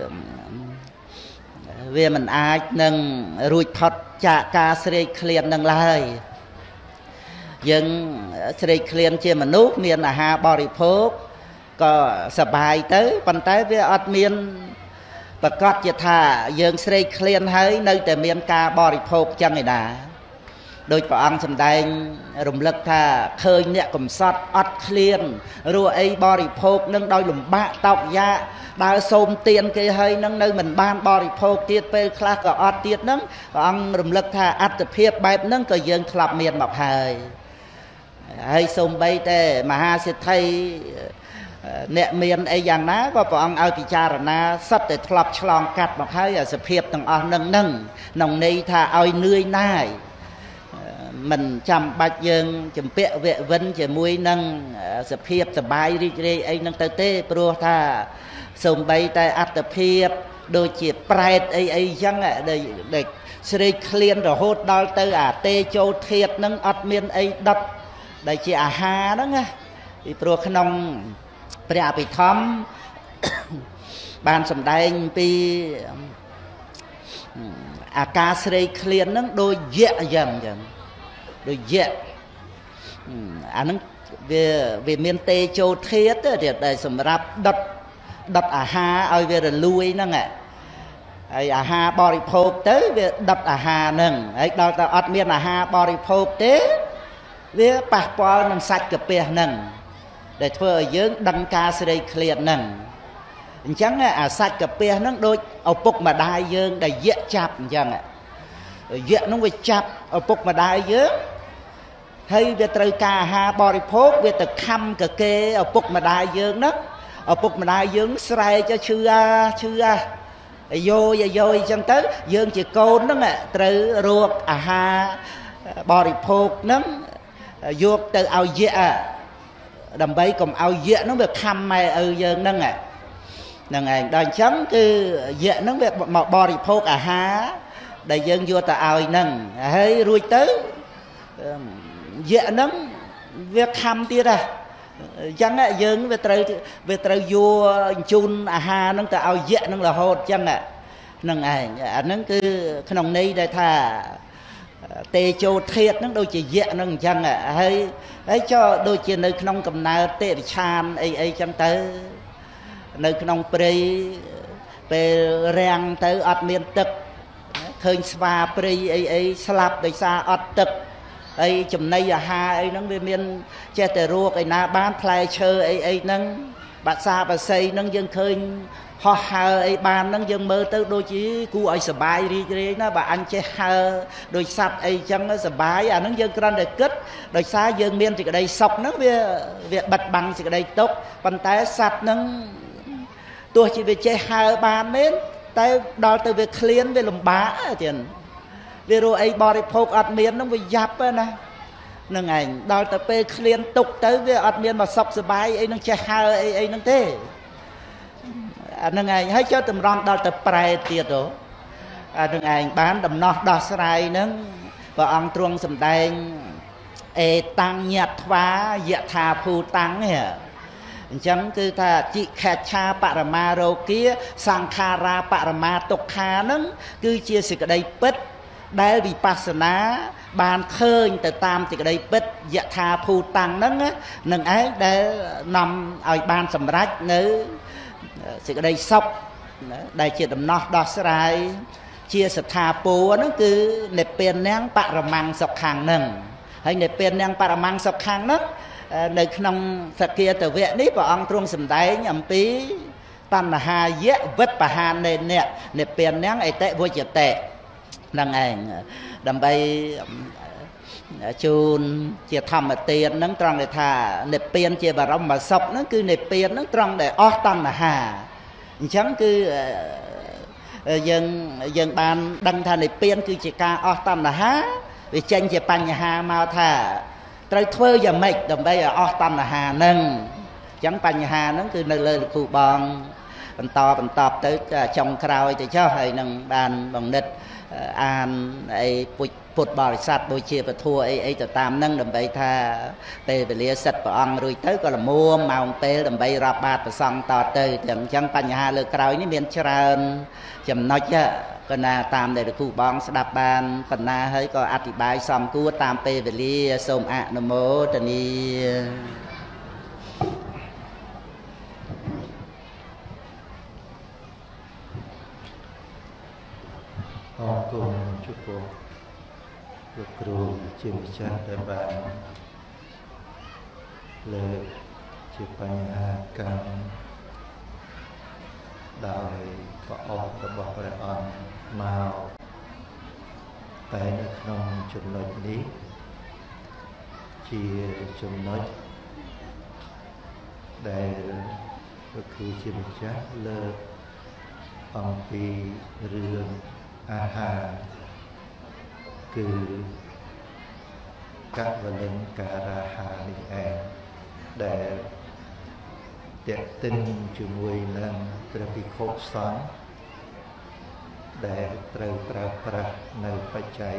វាមិនអាចនឹងរួចផុតจากការស្រេកឃ្លាននឹងឡើយយើងស្រេកឃ្លានជាមនុស្សមានអាហារបរិភោគក៏សប្បាយទៅប៉ុន្តែវាអត់មានប្រកាសជាថាយើងស្រេកឃ្លានហើយនៅតែមានការបរិភោគចឹងឯណាដោយព្រះអង្គសម្ដែងរំលឹកថាឃើញអ្នកកំសត់អត់ឃ្លានរស់អីបរិភោគនឹងដោយលំបាកតោកយ៉ាដើរសូមទានគេហើយនឹងនៅមិនបានបរិភោគទៀតពេលខ្លះក៏អត់ទៀតនឹងព្រះអង្គរំលឹកថាអត្តភាពបែបហ្នឹងក៏យើងធ្លាប់មានមកហើយសូម្បីតែមហាសិទ្ធិអ្នកមានអីយ៉ាងណាក៏ព្រះអង្គឲ្យពិចារណាសិតតែធ្លាប់ឆ្លងកាត់មកហើយអាសភាពទាំងអស់នឹងក្នុងន័យថាឲ្យនឿយណាយមិនចាំបាច់យើងចម្ពាក់វៈវិនជាមួយនឹងសភាពសបាយរីករាយអីហ្នឹងទៅទេព្រោះថាសូម្បីតែអត្តភាពដូចជាប្រែតអីចឹងដែលស្រេកឃ្លានរហូតដល់ទៅអាទេចូលធាតហ្នឹងអត់មានអីដុតដែលជាអាហារហ្នឹងណាពីព្រោះក្នុងព្រះអភិធម្មបានសម្ដែងពីអាការស្រេកឃ្លានហ្នឹងដូចយៈអញ្ចឹងដូចយៈអាហ្នឹងវាមានទេចូលធាតដែលសម្រាប់ដុតអាហារឲ្យវារលួយហ្នឹងហើយអាហារបរិភោគទៅវាដុតអាហារហ្នឹងហើយដល់តែអត់មានអាហារបរិភោគទេវាប៉ះពាល់នឹងសាច់កាពះហ្នឹងដែលធ្វើឲ្យយើងដឹងការស្រេកឃ្លានហ្នឹងអញ្ចឹងអាសាច់កាពះហ្នឹងដូចឪពុកម្ដាយយើងដែលយៈចាប់អញ្ចឹងយៈហ្នឹងវាចាប់ឪពុកម្ដាយយើងហើយវាត្រូវការអាហារបរិភោគវាទៅខំកកេឪពុកម្ដាយយើងហ្នឹងឪពុកម្ដាយយើងស្រែកឈឺអាយោយអញ្ចឹងទៅយើងជាកូនហ្នឹងត្រូវរកអាហារបរិភោគហ្នឹងយកទៅឲ្យយៈដើម្បីកុំឲ្យយក្សហ្នឹងវាខំម៉ែឪយើងហ្នឹងហ្នឹងឯងដល់អញ្ចឹងគឺយក្សហ្នឹងវាមកបរិភោគអាហារដែលយើងយកទៅឲ្យហ្នឹងហើយរួចទៅយក្សហ្នឹងវាខំទៀតហ៎អញ្ចឹងយើងវាត្រូវយកជូនអាហារហ្នឹងទៅឲ្យយក្សហ្នឹងរហូតអញ្ចឹងហ្នឹងឯងអាហ្នឹងគឺក្នុងន័យដែលថាតេជោធាតុហ្នឹងដូចជាយក្សហ្នឹងអញ្ចឹងហើយចុះដូចជានៅក្នុងកំណើតតិរិឆានអីអញ្ចឹងទៅនៅក្នុងព្រៃពេលរាំងទៅអត់មានទឹកឃើញស្វាព្រៃអីស្លាប់ដោយសារអត់ទឹកហើយចំណីអាហារអីហ្នឹងវាមានចេះតែរੂកឯណាបានផ្លែឈើអីហ្នឹងបាក់សាបាសីហ្នឹងយើងឃើញហោះហើរអីបានហ្នឹងយើងមើលទៅដូចជាគួរឲ្យសបាយរីករាយណាបើអញចេះហើរដោយសัตว์អីចឹងសបាយអាហ្នឹងយើងគ្រាន់តែគិតដោយសារយើងមានសេចក្តីសុខហ្នឹងវាបិទបាំងសេចក្តីទុក្ខប៉ុន្តែសัตว์ហ្នឹងទោះជាវាចេះហើរបានមែនតែដល់ទៅវាឃ្លានវាលំបាកទៀតវារੂអីបរិភោគអត់មានហ្នឹងវាយ៉ាប់ណាហ្នឹងឯងដល់ទៅពេលឃ្លានទុកទៅវាអត់មានមកសុខសบายអីនឹងចេះហើអីហ្នឹងទេអាហ្នឹងឯងហើយចូលតម្រង់ដល់ទៅប្រែទៀតអាហ្នឹងឯងបានដំណោះដោះស្រាយហ្នឹងព្រះអង្គទ្រង់សម្ដែងអេតាំងញត្វាយថាភូតាំងនេះអញ្ចឹងគឺថាជីខេច្ឆាបរមារោគាសង្ខារាបរមាទុក្ខាហ្នឹងគឺជាសេចក្តីពិតដែលវិបស្សនាបានឃើញទៅតាមសេចក្តីពិតយថាភូតាំងហ្នឹងនឹងឯងដែលនាំឲ្យបានសម្រេចនៅសេចក្តីសុខដែលជាដំណោះដោះស្រាយជាស្ថាពរហ្នឹងគឺនិព្វាននាងបរមង្គសុខੰហ្នឹងហើយនិព្វាននាងបរមង្គសុខੰហ្នឹងនៅក្នុងសគាតវៈនេះព្រះអង្គទ្រង់សម្ដែងអំពីតណ្ហាយៈវិបបហានេនៈនិព្វាននាងអតិវជ្ជតិហ្នឹងឯងដើម្បីជូនជាធម្មទានហ្នឹងត្រង់ដែលថានិព្វានជាបរមសុខហ្នឹងគឺនិព្វានហ្នឹងត្រង់ដែលអស់តណ្ហាអញ្ចឹងគឺយើងបានដឹងថានិព្វានគឺជាការអស់តណ្ហាវាចេញជាបញ្ហាមកថាត្រូវធ្វើយ៉ាងម៉េចដើម្បីឲ្យអស់តណ្ហាហ្នឹងអញ្ចឹងបញ្ហាហ្នឹងគឺនៅលើលោកគ្រូបងបន្តទៅចុងក្រោយទៅចុះហើយនឹងបានបង្និតអានអីពុទ្ធបរិស័ទដូចជាពធអីទៅតាមហ្នឹងដើម្បីថាពេលវេលាសិតព្រះអង្គរួចទៅក៏ល្មមម៉ោងពេលដើម្បីរាប់បាតប្រសង់តទៅអញ្ចឹងបញ្ហាលើក្រោយនេះមានច្រើនចំណុចក៏ណាតាមដែលលោកគ្រូបងស្ដាប់បានបណ្ណាហើយក៏អធិប្បាយសំគួរតាមពេលវេលាសូមអនុមោទនា
អរគុណចំពោះលោកគ្រូជាម្ចាស់ដែលបានលើកជាបញ្ហាកម្មដោយប្រអប់របស់ព្រះអង្គមកតែនៅក្នុងចំណុចនេះជាចំណុចដែលលោកគ្រូជាម្ចាស់លើកអំពីរឿងអាហារគឺកវលិនការាហានេះឯងដែលតេតិនជាមួយនឹងព្រះភិក្ខុសង្ឃដែលត្រូវប្រើប្រាស់នៅបច្ច័យ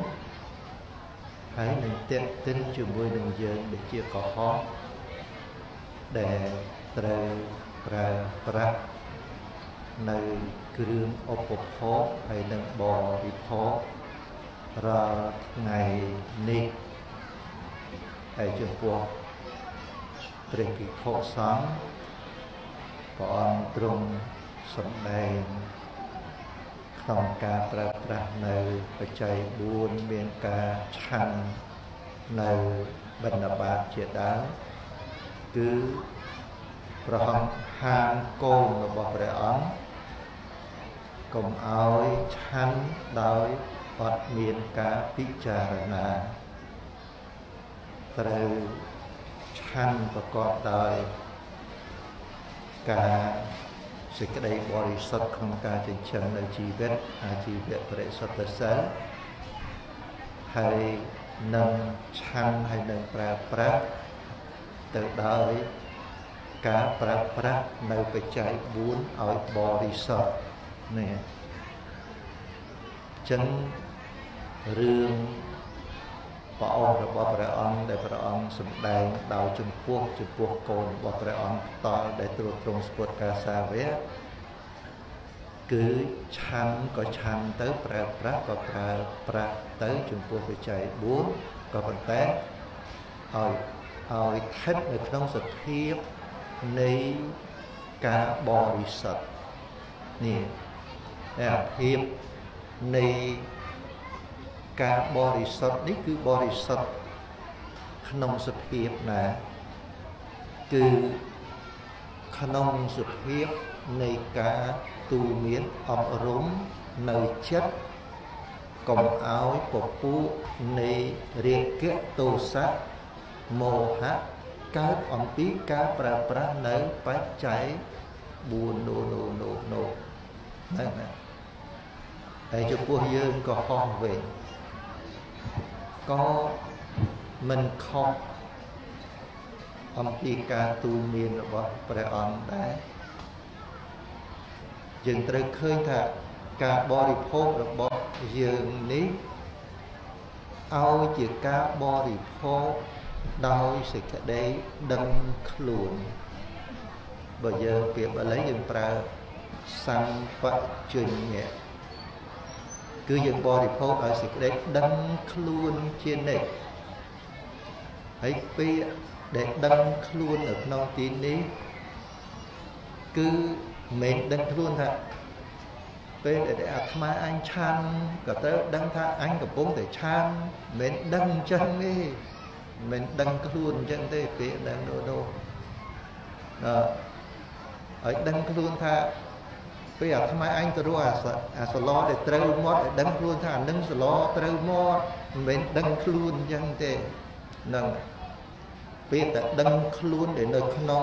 4ហើយនឹងតេតិនជាមួយនឹងយើងដែលជាកុហកដែលត្រូវប្រើប្រាស់នៅគ្រឿងឧបភោគហើយនឹងបរិភោគរាល់ថ្ងៃនេះហើយចំពោះព្រះភិក្ខុសង្ឃព្រះអង្គទ្រង់សម្ដែងក្នុងការប្រើប្រាស់នៅបច្ច័យ4មានការឆាន់នៅបណ្ឌបាតជាដើមគឺប្រហោះហាងកូនរបស់ព្រះអង្គកុំឲ្យឆាន់ដោយអត់មានការពិចារណាត្រូវឆាន់ប្រកបដោយការសេចក្តីបរិសុទ្ធក្នុងការចិញ្ចឹមនៅជីវិតអាជីវៈបរិសុទ្ធសិលហើយនឹងឆាន់ហើយនឹងប្រើប្រាស់ទៅដោយការប្រើប្រាស់នៅបច្ច័យ4ឲ្យបរិសុទ្ធនេះចឹងរឿងព្រះអង្គរបស់ព្រះអង្គដែលព្រះអង្គសម្ដែងដោយចំពោះកូនរបស់ព្រះអង្គផ្ទាល់ដែលទ្រទ្រង់ស្ពុតកាសាវៈគឺឆាន់ក៏ឆាន់ទៅប្រើប្រាស់ក៏ប្រើប្រាស់ទៅចំពោះបច្ច័យ4ក៏ប៉ុន្តែឲ្យស្ថិតនៅក្នុងសភាពនៃការបរិសុទ្ធនេះតែភាពនៃការបរិសុទ្ធនេះគឺបរិសុទ្ធក្នុងសភាពណាគឺក្នុងសភាពនៃការទូមានអប់រំនៅចិត្តកុំឲ្យពពួកនៃរាគៈទោសៈមោហៈកើតអំពីការប្រើប្រាស់នៅបច្ច័យ4នោះហ្នឹងណាហើយចំពោះយើងក៏ហោះវិញក៏មិនខុសអំពីការទូមានរបស់ព្រះអង្គដែរយើងត្រូវឃើញថាការបរិភោគរបស់យើងនេះឲ្យជាការបរិភោគដោយសេចក្តីដឹងខ្លួនបើយើងពាក្យបាលីយើងប្រើសម្បជញ្ញៈគឺយើងបរិភោគឲ្យសេចក្តីដឹងខ្លួនជានិច្ចហើយពាក្យដែលដឹងខ្លួននៅក្នុងទីនេះគឺមិនដឹងខ្លួនថាពេលដែលអាត្មាអញឆាន់ក៏ត្រូវដឹងថាអញកំពុងតែឆាន់មិនដឹងអញ្ចឹងទេមិនដឹងខ្លួនអញ្ចឹងទេពាក្យដឹងនោះឲ្យដឹងខ្លួនថាពេលអាត្មាអញទៅរកអាសឡដែលត្រូវមាត់ឲ្យដឹងខ្លួនថាអានឹងសឡត្រូវមាត់មិនដឹងខ្លួនអញ្ចឹងទេនឹងពាក្យតែដឹងខ្លួនដែលនៅក្នុង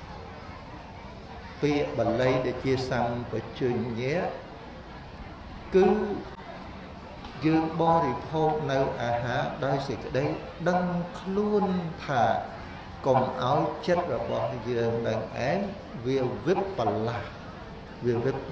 ពាក្យបាលីដែលជាសម្បជញ្ញៈគឺយើងបរិភោគនៅអាហារដោយសេចក្តីដឹងខ្លួនថាកុំឲ្យចិត្តរបស់យើងនឹងឯងវាវិបលាស់វា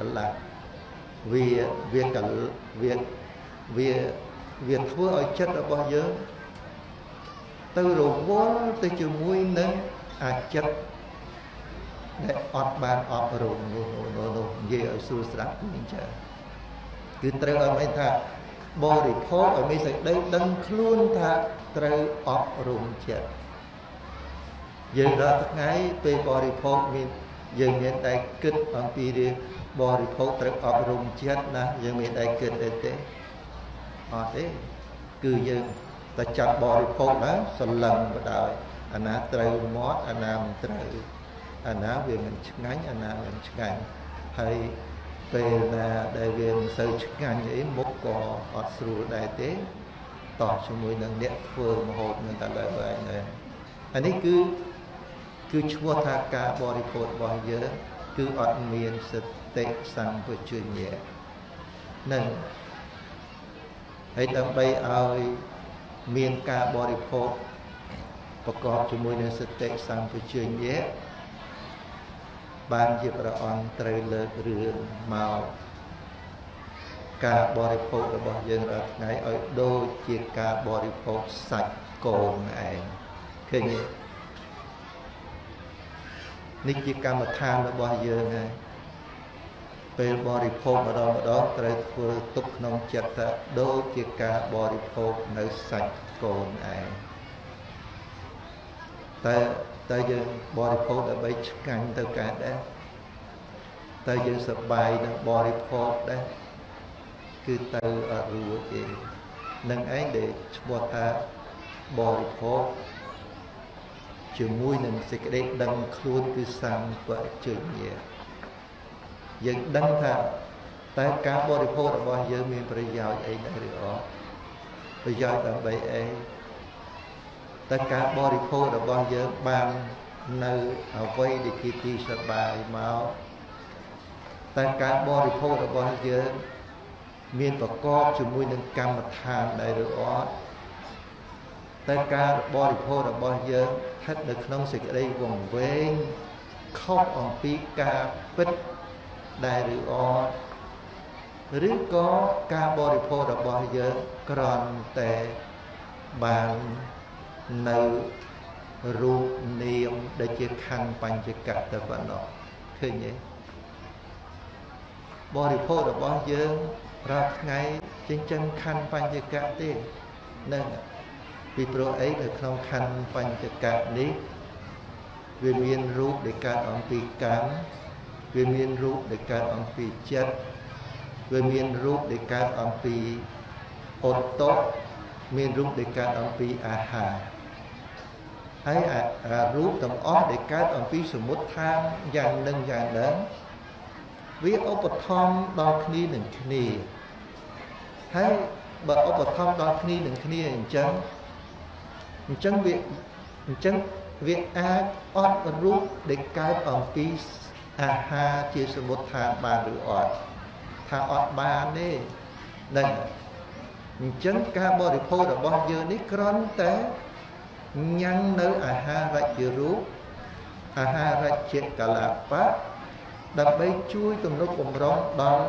ធ្វើឲ្យចិត្តរបស់យើងទៅរវល់ទៅជាមួយនឹងអាចិត្តដែលអត់បានអប់រំនោះនិយាយឲ្យស្រួលស្ដាប់អញ្ចឹងគឺត្រូវឲ្យមានថាបរិភោគឲ្យមានសេចក្តីដឹងខ្លួនថាត្រូវអប់រំចិត្តយើងរាល់ថ្ងៃពេលបរិភោគមានយើងមានតែគិតអំពីរឿងបរិភោគត្រូវអប់រំចិត្តណាយើងមានតែគិតទេអត់ទេគឺយើងតែចាប់បរិភោគឡើងសលឹងបដ ாய் អាណាត្រូវមាត់អាណាមិនត្រូវអាណាវាមិនឆ្ងាញ់អាណាមិនឆ្ងាញ់ហើយពេលណាដែលវាមិនសូវឆ្ងាញ់អីមុខក៏អត់ស្រួលដែរទេតោះជាមួយនឹងអ្នកធ្វើម្ហូបនឹងតែលើឯងអានេះគឺឈ្មោះថាការបរិភោគរបស់យើងគឺអត់មានសតិសម្បជញ្ញៈនឹងហើយដើម្បីឲ្យមានការបរិភោគប្រកបជាមួយនឹងសតិសម្បជញ្ញៈបានជាព្រះអង្គត្រូវលើករឿងមកការបរិភោគរបស់យើងរាល់ថ្ងៃឲ្យដូចជាការបរិភោគសាច់គោឯងឃើញទេនេះជាកម្មដ្ឋានរបស់យើងហើយពេលបរិភោគម្ដងត្រូវធ្វើទុកក្នុងចិត្តថាដូចជាការបរិភោគនៅសាច់គោឯងតែយើងបរិភោគដើម្បីឆ្ងាញ់ទៅកើតដែរតែយើងសប្បាយនឹងបរិភោគដែរគឺទៅអត់រួចទេនឹងឯងដែលឈ្មោះថាបរិភោគជាមួយនឹងសេចក្តីដឹងខ្លួនគឺសម្បជញ្ញៈយើងដឹងថាតែការបរិភោគរបស់យើងមានប្រយោជន៍អីដែរឬអត់ប្រយោជន៍ដើម្បីអីតែការបរិភោគរបស់យើងបាននៅអ្វីដែលជាទីសប្បាយមកតែការបរិភោគរបស់យើងមានប្រកបជាមួយនឹងកម្មដ្ឋានដែរឬអត់តែការបរិភោគរបស់យើងស្ថិតនៅក្នុងសេចក្តីវង្វេងខុសអំពីការពិតដែលឬអត់ឬក៏ការបរិភោគរបស់យើងគ្រាន់តែបាននៅរូបនាមដែលជាខណ្ឌបញ្ចកៈទៅប៉ុណ្ណោះឃើញទេបរិភោគរបស់យើងរាល់ថ្ងៃចិញ្ចឹមខណ្ឌបញ្ចកៈទេនឹងពីព្រោះអីនៅក្នុងខណ្ឌបញ្ចកៈនេះវាមានរូបដែលកើតអំពីកម្មវាមានរូបដែលកើតអំពីចិត្តវាមានរូបដែលកើតអំពីឧត្តតមានរូបដែលកើតអំពីអាហារហើយអារូបទាំងអស់ដែលកើតអំពីសមុទ្ឋានយ៉ាងនឹងយ៉ាងហ្នឹងវាឧបត្ថម្ភដល់គ្នានឹងគ្នាហើយបើឧបត្ថម្ភដល់គ្នានឹងគ្នាអញ្ចឹងវាអាចអត់រូបដែលកើតអំពីអាហារជាសមុទ្ឋានបានឬអត់ថាអត់បានទេនឹងអញ្ចឹងការបរិភោគរបស់យើងនេះគ្រាន់តែញ៉ាំងនៅអាហារជារូបអាហារជាកលាបៈដើម្បីជួយទំនុកបំរុងដល់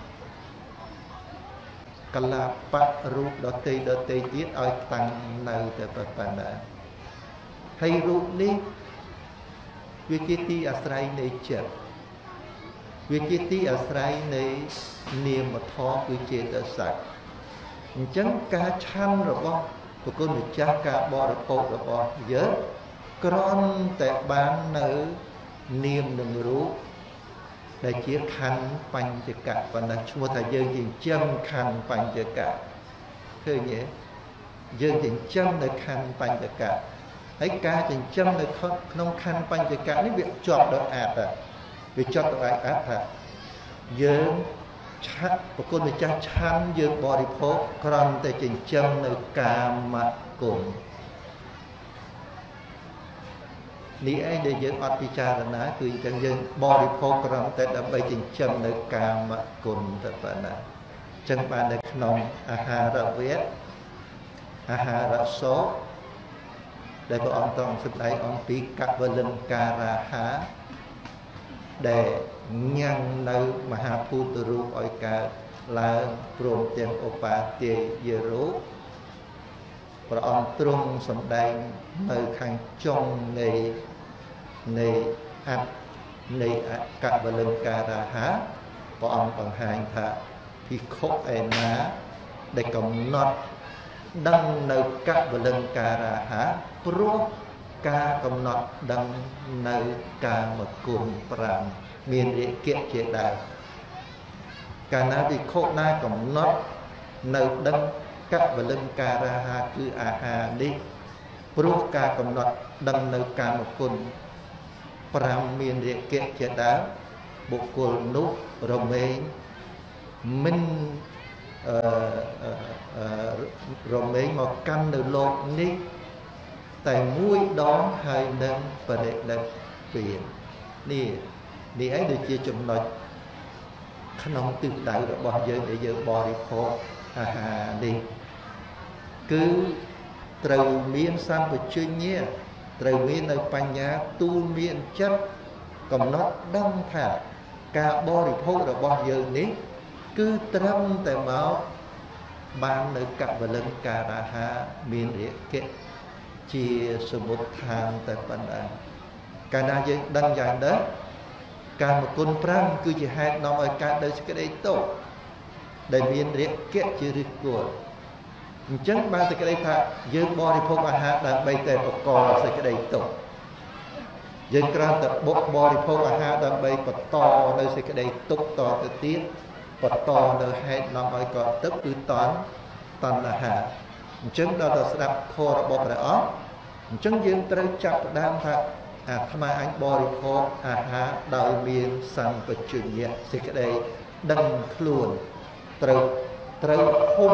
កលាបៈរូបដតេទៀតឲ្យតាំងនៅតែប៉ុណ្ណាហើយរូបនេះវាជាទីអាស្រ័យនៃចិត្តវាជាទីអាស្រ័យនៃនាមធម៌គឺចេតសិកអញ្ចឹងការឆាន់របស់ព្រះគុណម្ចាស់ការបរិភោគរបស់យើងគ្រាន់តែបាននៅនាមនឹងរូបដែលជាខណ្ឌបញ្ចកៈប៉ុណ្ណាឈ្មោះថាយើងចិញ្ចឹមខណ្ឌបញ្ចកៈឃើញទេយើងចិញ្ចឹមនៅខណ្ឌបញ្ចកៈហើយការចិញ្ចឹមនៅក្នុងខណ្ឌបញ្ចកៈនេះវាជាប់ដោយអាតវាជាប់ដោយអាតថាយើងឆាត់ប្រគុណម្ចាស់ឆាន់យើងបរិភោគគ្រាន់តែចិញ្ចឹមនៅកាមគុណនេះឯងដែលយើងអត់ពិចារណាគឺអញ្ចឹងយើងបរិភោគគ្រាន់តែដើម្បីចិញ្ចឹមនៅកាមគុណតែប៉ុណ្ណាអញ្ចឹងបាននៅក្នុងអាហារវៈអាហារសោដែលព្រះអង្គទ្រង់សម្ដែងអំពីកវលិនការាហាដែលញ៉ាំងនៅមហាភូតរូបឲ្យកើតឡើងព្រមទាំងឧបាទាយរូបព្រះអង្គទ្រង់សម្ដែងនៅខាងចុងនៃអត្តនៃកវលិនការាហាព្រះអង្គបង្ហាញថាភិក្ខុឯណាដែលកំណត់ដឹងនៅកវលិនការាហាព្រោះការកំណត់ដឹងនៅកាមគុណ5មានរាគៈជាដើមកាលណាភិក្ខុណាកំណត់នៅដឹងកវលិនការាហាគឺអាហារនេះព្រោះការកំណត់ដឹងនៅកាមគុណ5មានរាគៈជាដើមបុគ្គលនោះរមែងមិនរមែងមកកាន់នៅលោកនេះតែមួយដងហើយនឹងបរិនិព្វាននេះឯងដូចជាចំណុចក្នុងទិសដៅរបស់យើងដែលយើងបរិភោគអាហារនេះគឺត្រូវមានសម្បជញ្ញៈត្រូវមាននៅបញ្ញាទូលមានចិត្តកំណត់ដឹងថាការបរិភោគរបស់យើងនេះគឺត្រឹមតែមកបាននៅកវលិនការាហាមានរាគៈជាសមុទ្ឋានតែប៉ុណ្ណាកាលណាយើងដឹងយ៉ាងនេះកាមគុណ5គឺជាហេតុនាំឲ្យកើតដោយសេចក្តីទុក្ខដែលមានរាគៈជាឫសគល់អញ្ចឹងបានសេចក្តីថាយើងបរិភោគអាហារដើម្បីតែបកកសេចក្តីទុក្ខយើងគ្រាន់តែបរិភោគអាហារដើម្បីបន្តនៅសេចក្តីទុក្ខតទៅទៀតបន្តនៅហេតុនាំឲ្យកត់ទឹកគឺតណ្ហាអញ្ចឹងដល់ទៅស្ដាប់ធម៌របស់ព្រះអង្គអញ្ចឹងយើងត្រូវចាប់ផ្ដើមថាអាត្មាអញបរិភោគអាហារដោយមានសម្បជញ្ញៈសេចក្តីដឹងខ្លួនត្រូវហុំ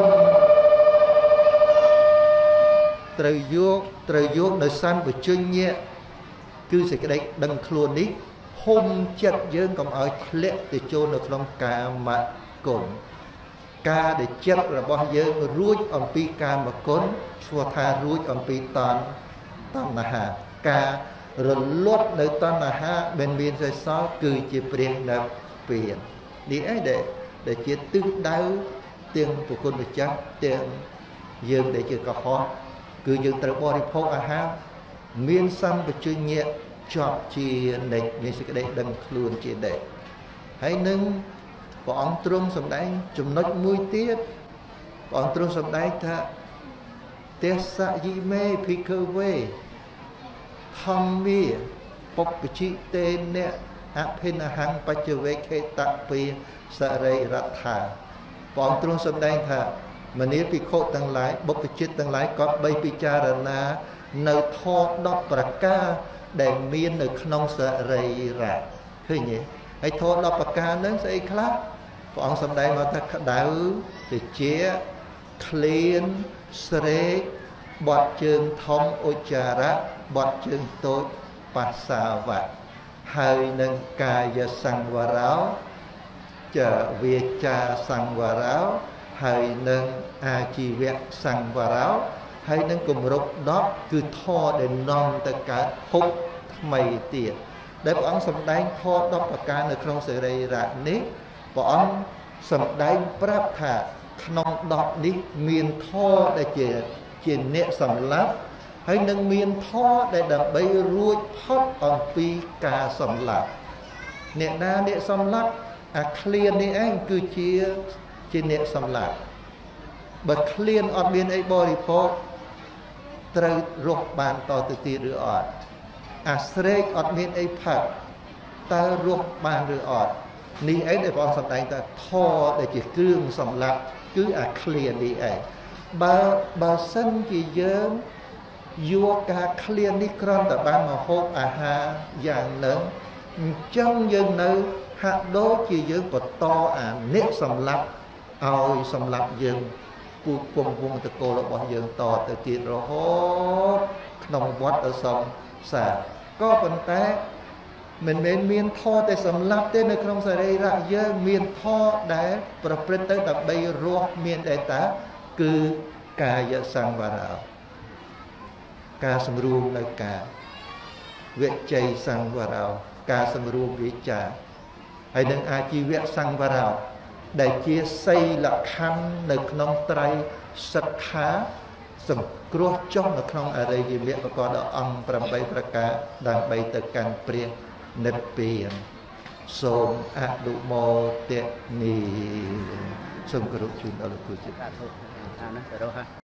ត្រូវយកនៅសម្បជញ្ញៈគឺសេចក្តីដឹងខ្លួននេះហុំចិត្តយើងកុំឲ្យធ្លាក់ទៅចូលនៅក្នុងកាមគុណការដែលចិត្តរបស់យើងរួចអំពីកាមគុណឈ្មោះថារួចអំពីតណ្ហាការរលត់នៅតណ្ហាមិនមានសេសសល់គឺជាព្រះនិព្វាននេះឯងដែលជាទិសដៅទាំងប្រគុណម្ចាស់ទាំងយើងដែលជាកុហកគឺយើងត្រូវបរិភោគអាហារមានសម្បជញ្ញៈជាប់ជានិច្ចមានសេចក្តីដឹងខ្លួនជានិច្ចហើយនឹងព្រះអង្គទ្រង់សម្ដែងចំណុចមួយទៀតព្រះអង្គទ្រង់សម្ដែងថាទេសយិមេភិក្ខវេធម្មាពុព្វជិតេនៈអភិនហੰបច្ចវេខេតពេសរិរដ្ឋាព្រះអង្គទ្រង់សម្ដែងថាមនាភិក្ខុទាំងឡាយបុព្វជិតទាំងឡាយក៏បីពិចារណានៅធម៌10ប្រការដែលមាននៅក្នុងសរីរៈឃើញទេហើយធម៌10ប្រការហ្នឹងស្អីខ្លះព្រះអង្គសម្ដែងមកថាក្តៅតិចឃ្លានស្រេកបត់ជើងធំឧច្ចារៈបត់ជើងតូចបស្សាវៈហើយនឹងកាយសង្វរោចវាចាសង្វរោហើយនឹងអាជីវៈសង្វរោហើយនឹងគម្រប់10គឺធម៌ដែលនាំទៅកើតភពថ្មីទៀតដែលព្រះអង្គសម្ដែងធម៌10ប្រការនៅក្នុងសរីរៈនេះព្រះអង្គសម្ដែងប្រាប់ថាក្នុង10នេះមានធម៌ដែលជាអ្នកសម្លាប់ហើយនឹងមានធម៌ដែលដើម្បីរួចផុតអំពីការសម្លាប់អ្នកណាអ្នកសម្លាប់អាឃ្លាននេះឯងគឺជាអ្នកសម្លាប់បើឃ្លានអត់មានអីបរិភោគត្រូវរស់បានតទៅទៀតឬអត់អាស្រេកអត់មានអីផឹកតើរស់បានឬអត់នេះឯងដែលព្រះអង្គសម្ដែងថាធម៌ដែលជាគ្រឿងសម្លាប់គឺអាឃ្លាននេះឯងបើសិនជាយើងយកការឃ្លាននេះគ្រាន់តែបានមកហូបអាហារយ៉ាងនឹងអញ្ចឹងយើងនៅហាក់ដូចជាយើងបន្តអាអ្នកសម្លាប់ឲ្យសម្លាប់យើងពូជពងវងតកូលរបស់យើងតទៅទៀតរហូតក្នុងវដ្តដ៏សង្សារក៏ប៉ុន្តែមិនមែនមានធម៌តែសម្លាប់ទេនៅក្នុងសរីរៈយើងមានធម៌ដែលប្រព្រឹត្តទៅដើម្បីរស់មានតែតាគឺកាយសង្វរោការសម្រួមនៅកាយវិជ័យសង្វរោការសម្រួមវាចាហើយនឹងអាជីវៈសង្វរោដែលជាសីលខណ្ឌនៅក្នុងត្រៃសិក្ខាសង្គ្រោះចុះនៅក្នុងអរិយមគ្គប្រកបដោយអង្គ8ប្រការដើម្បីទៅកាន់ព្រះនិព្វានសូមអនុមោទនីសូមគោរពជូនដល់លោកគ្រូជាតិអានោះទៅរក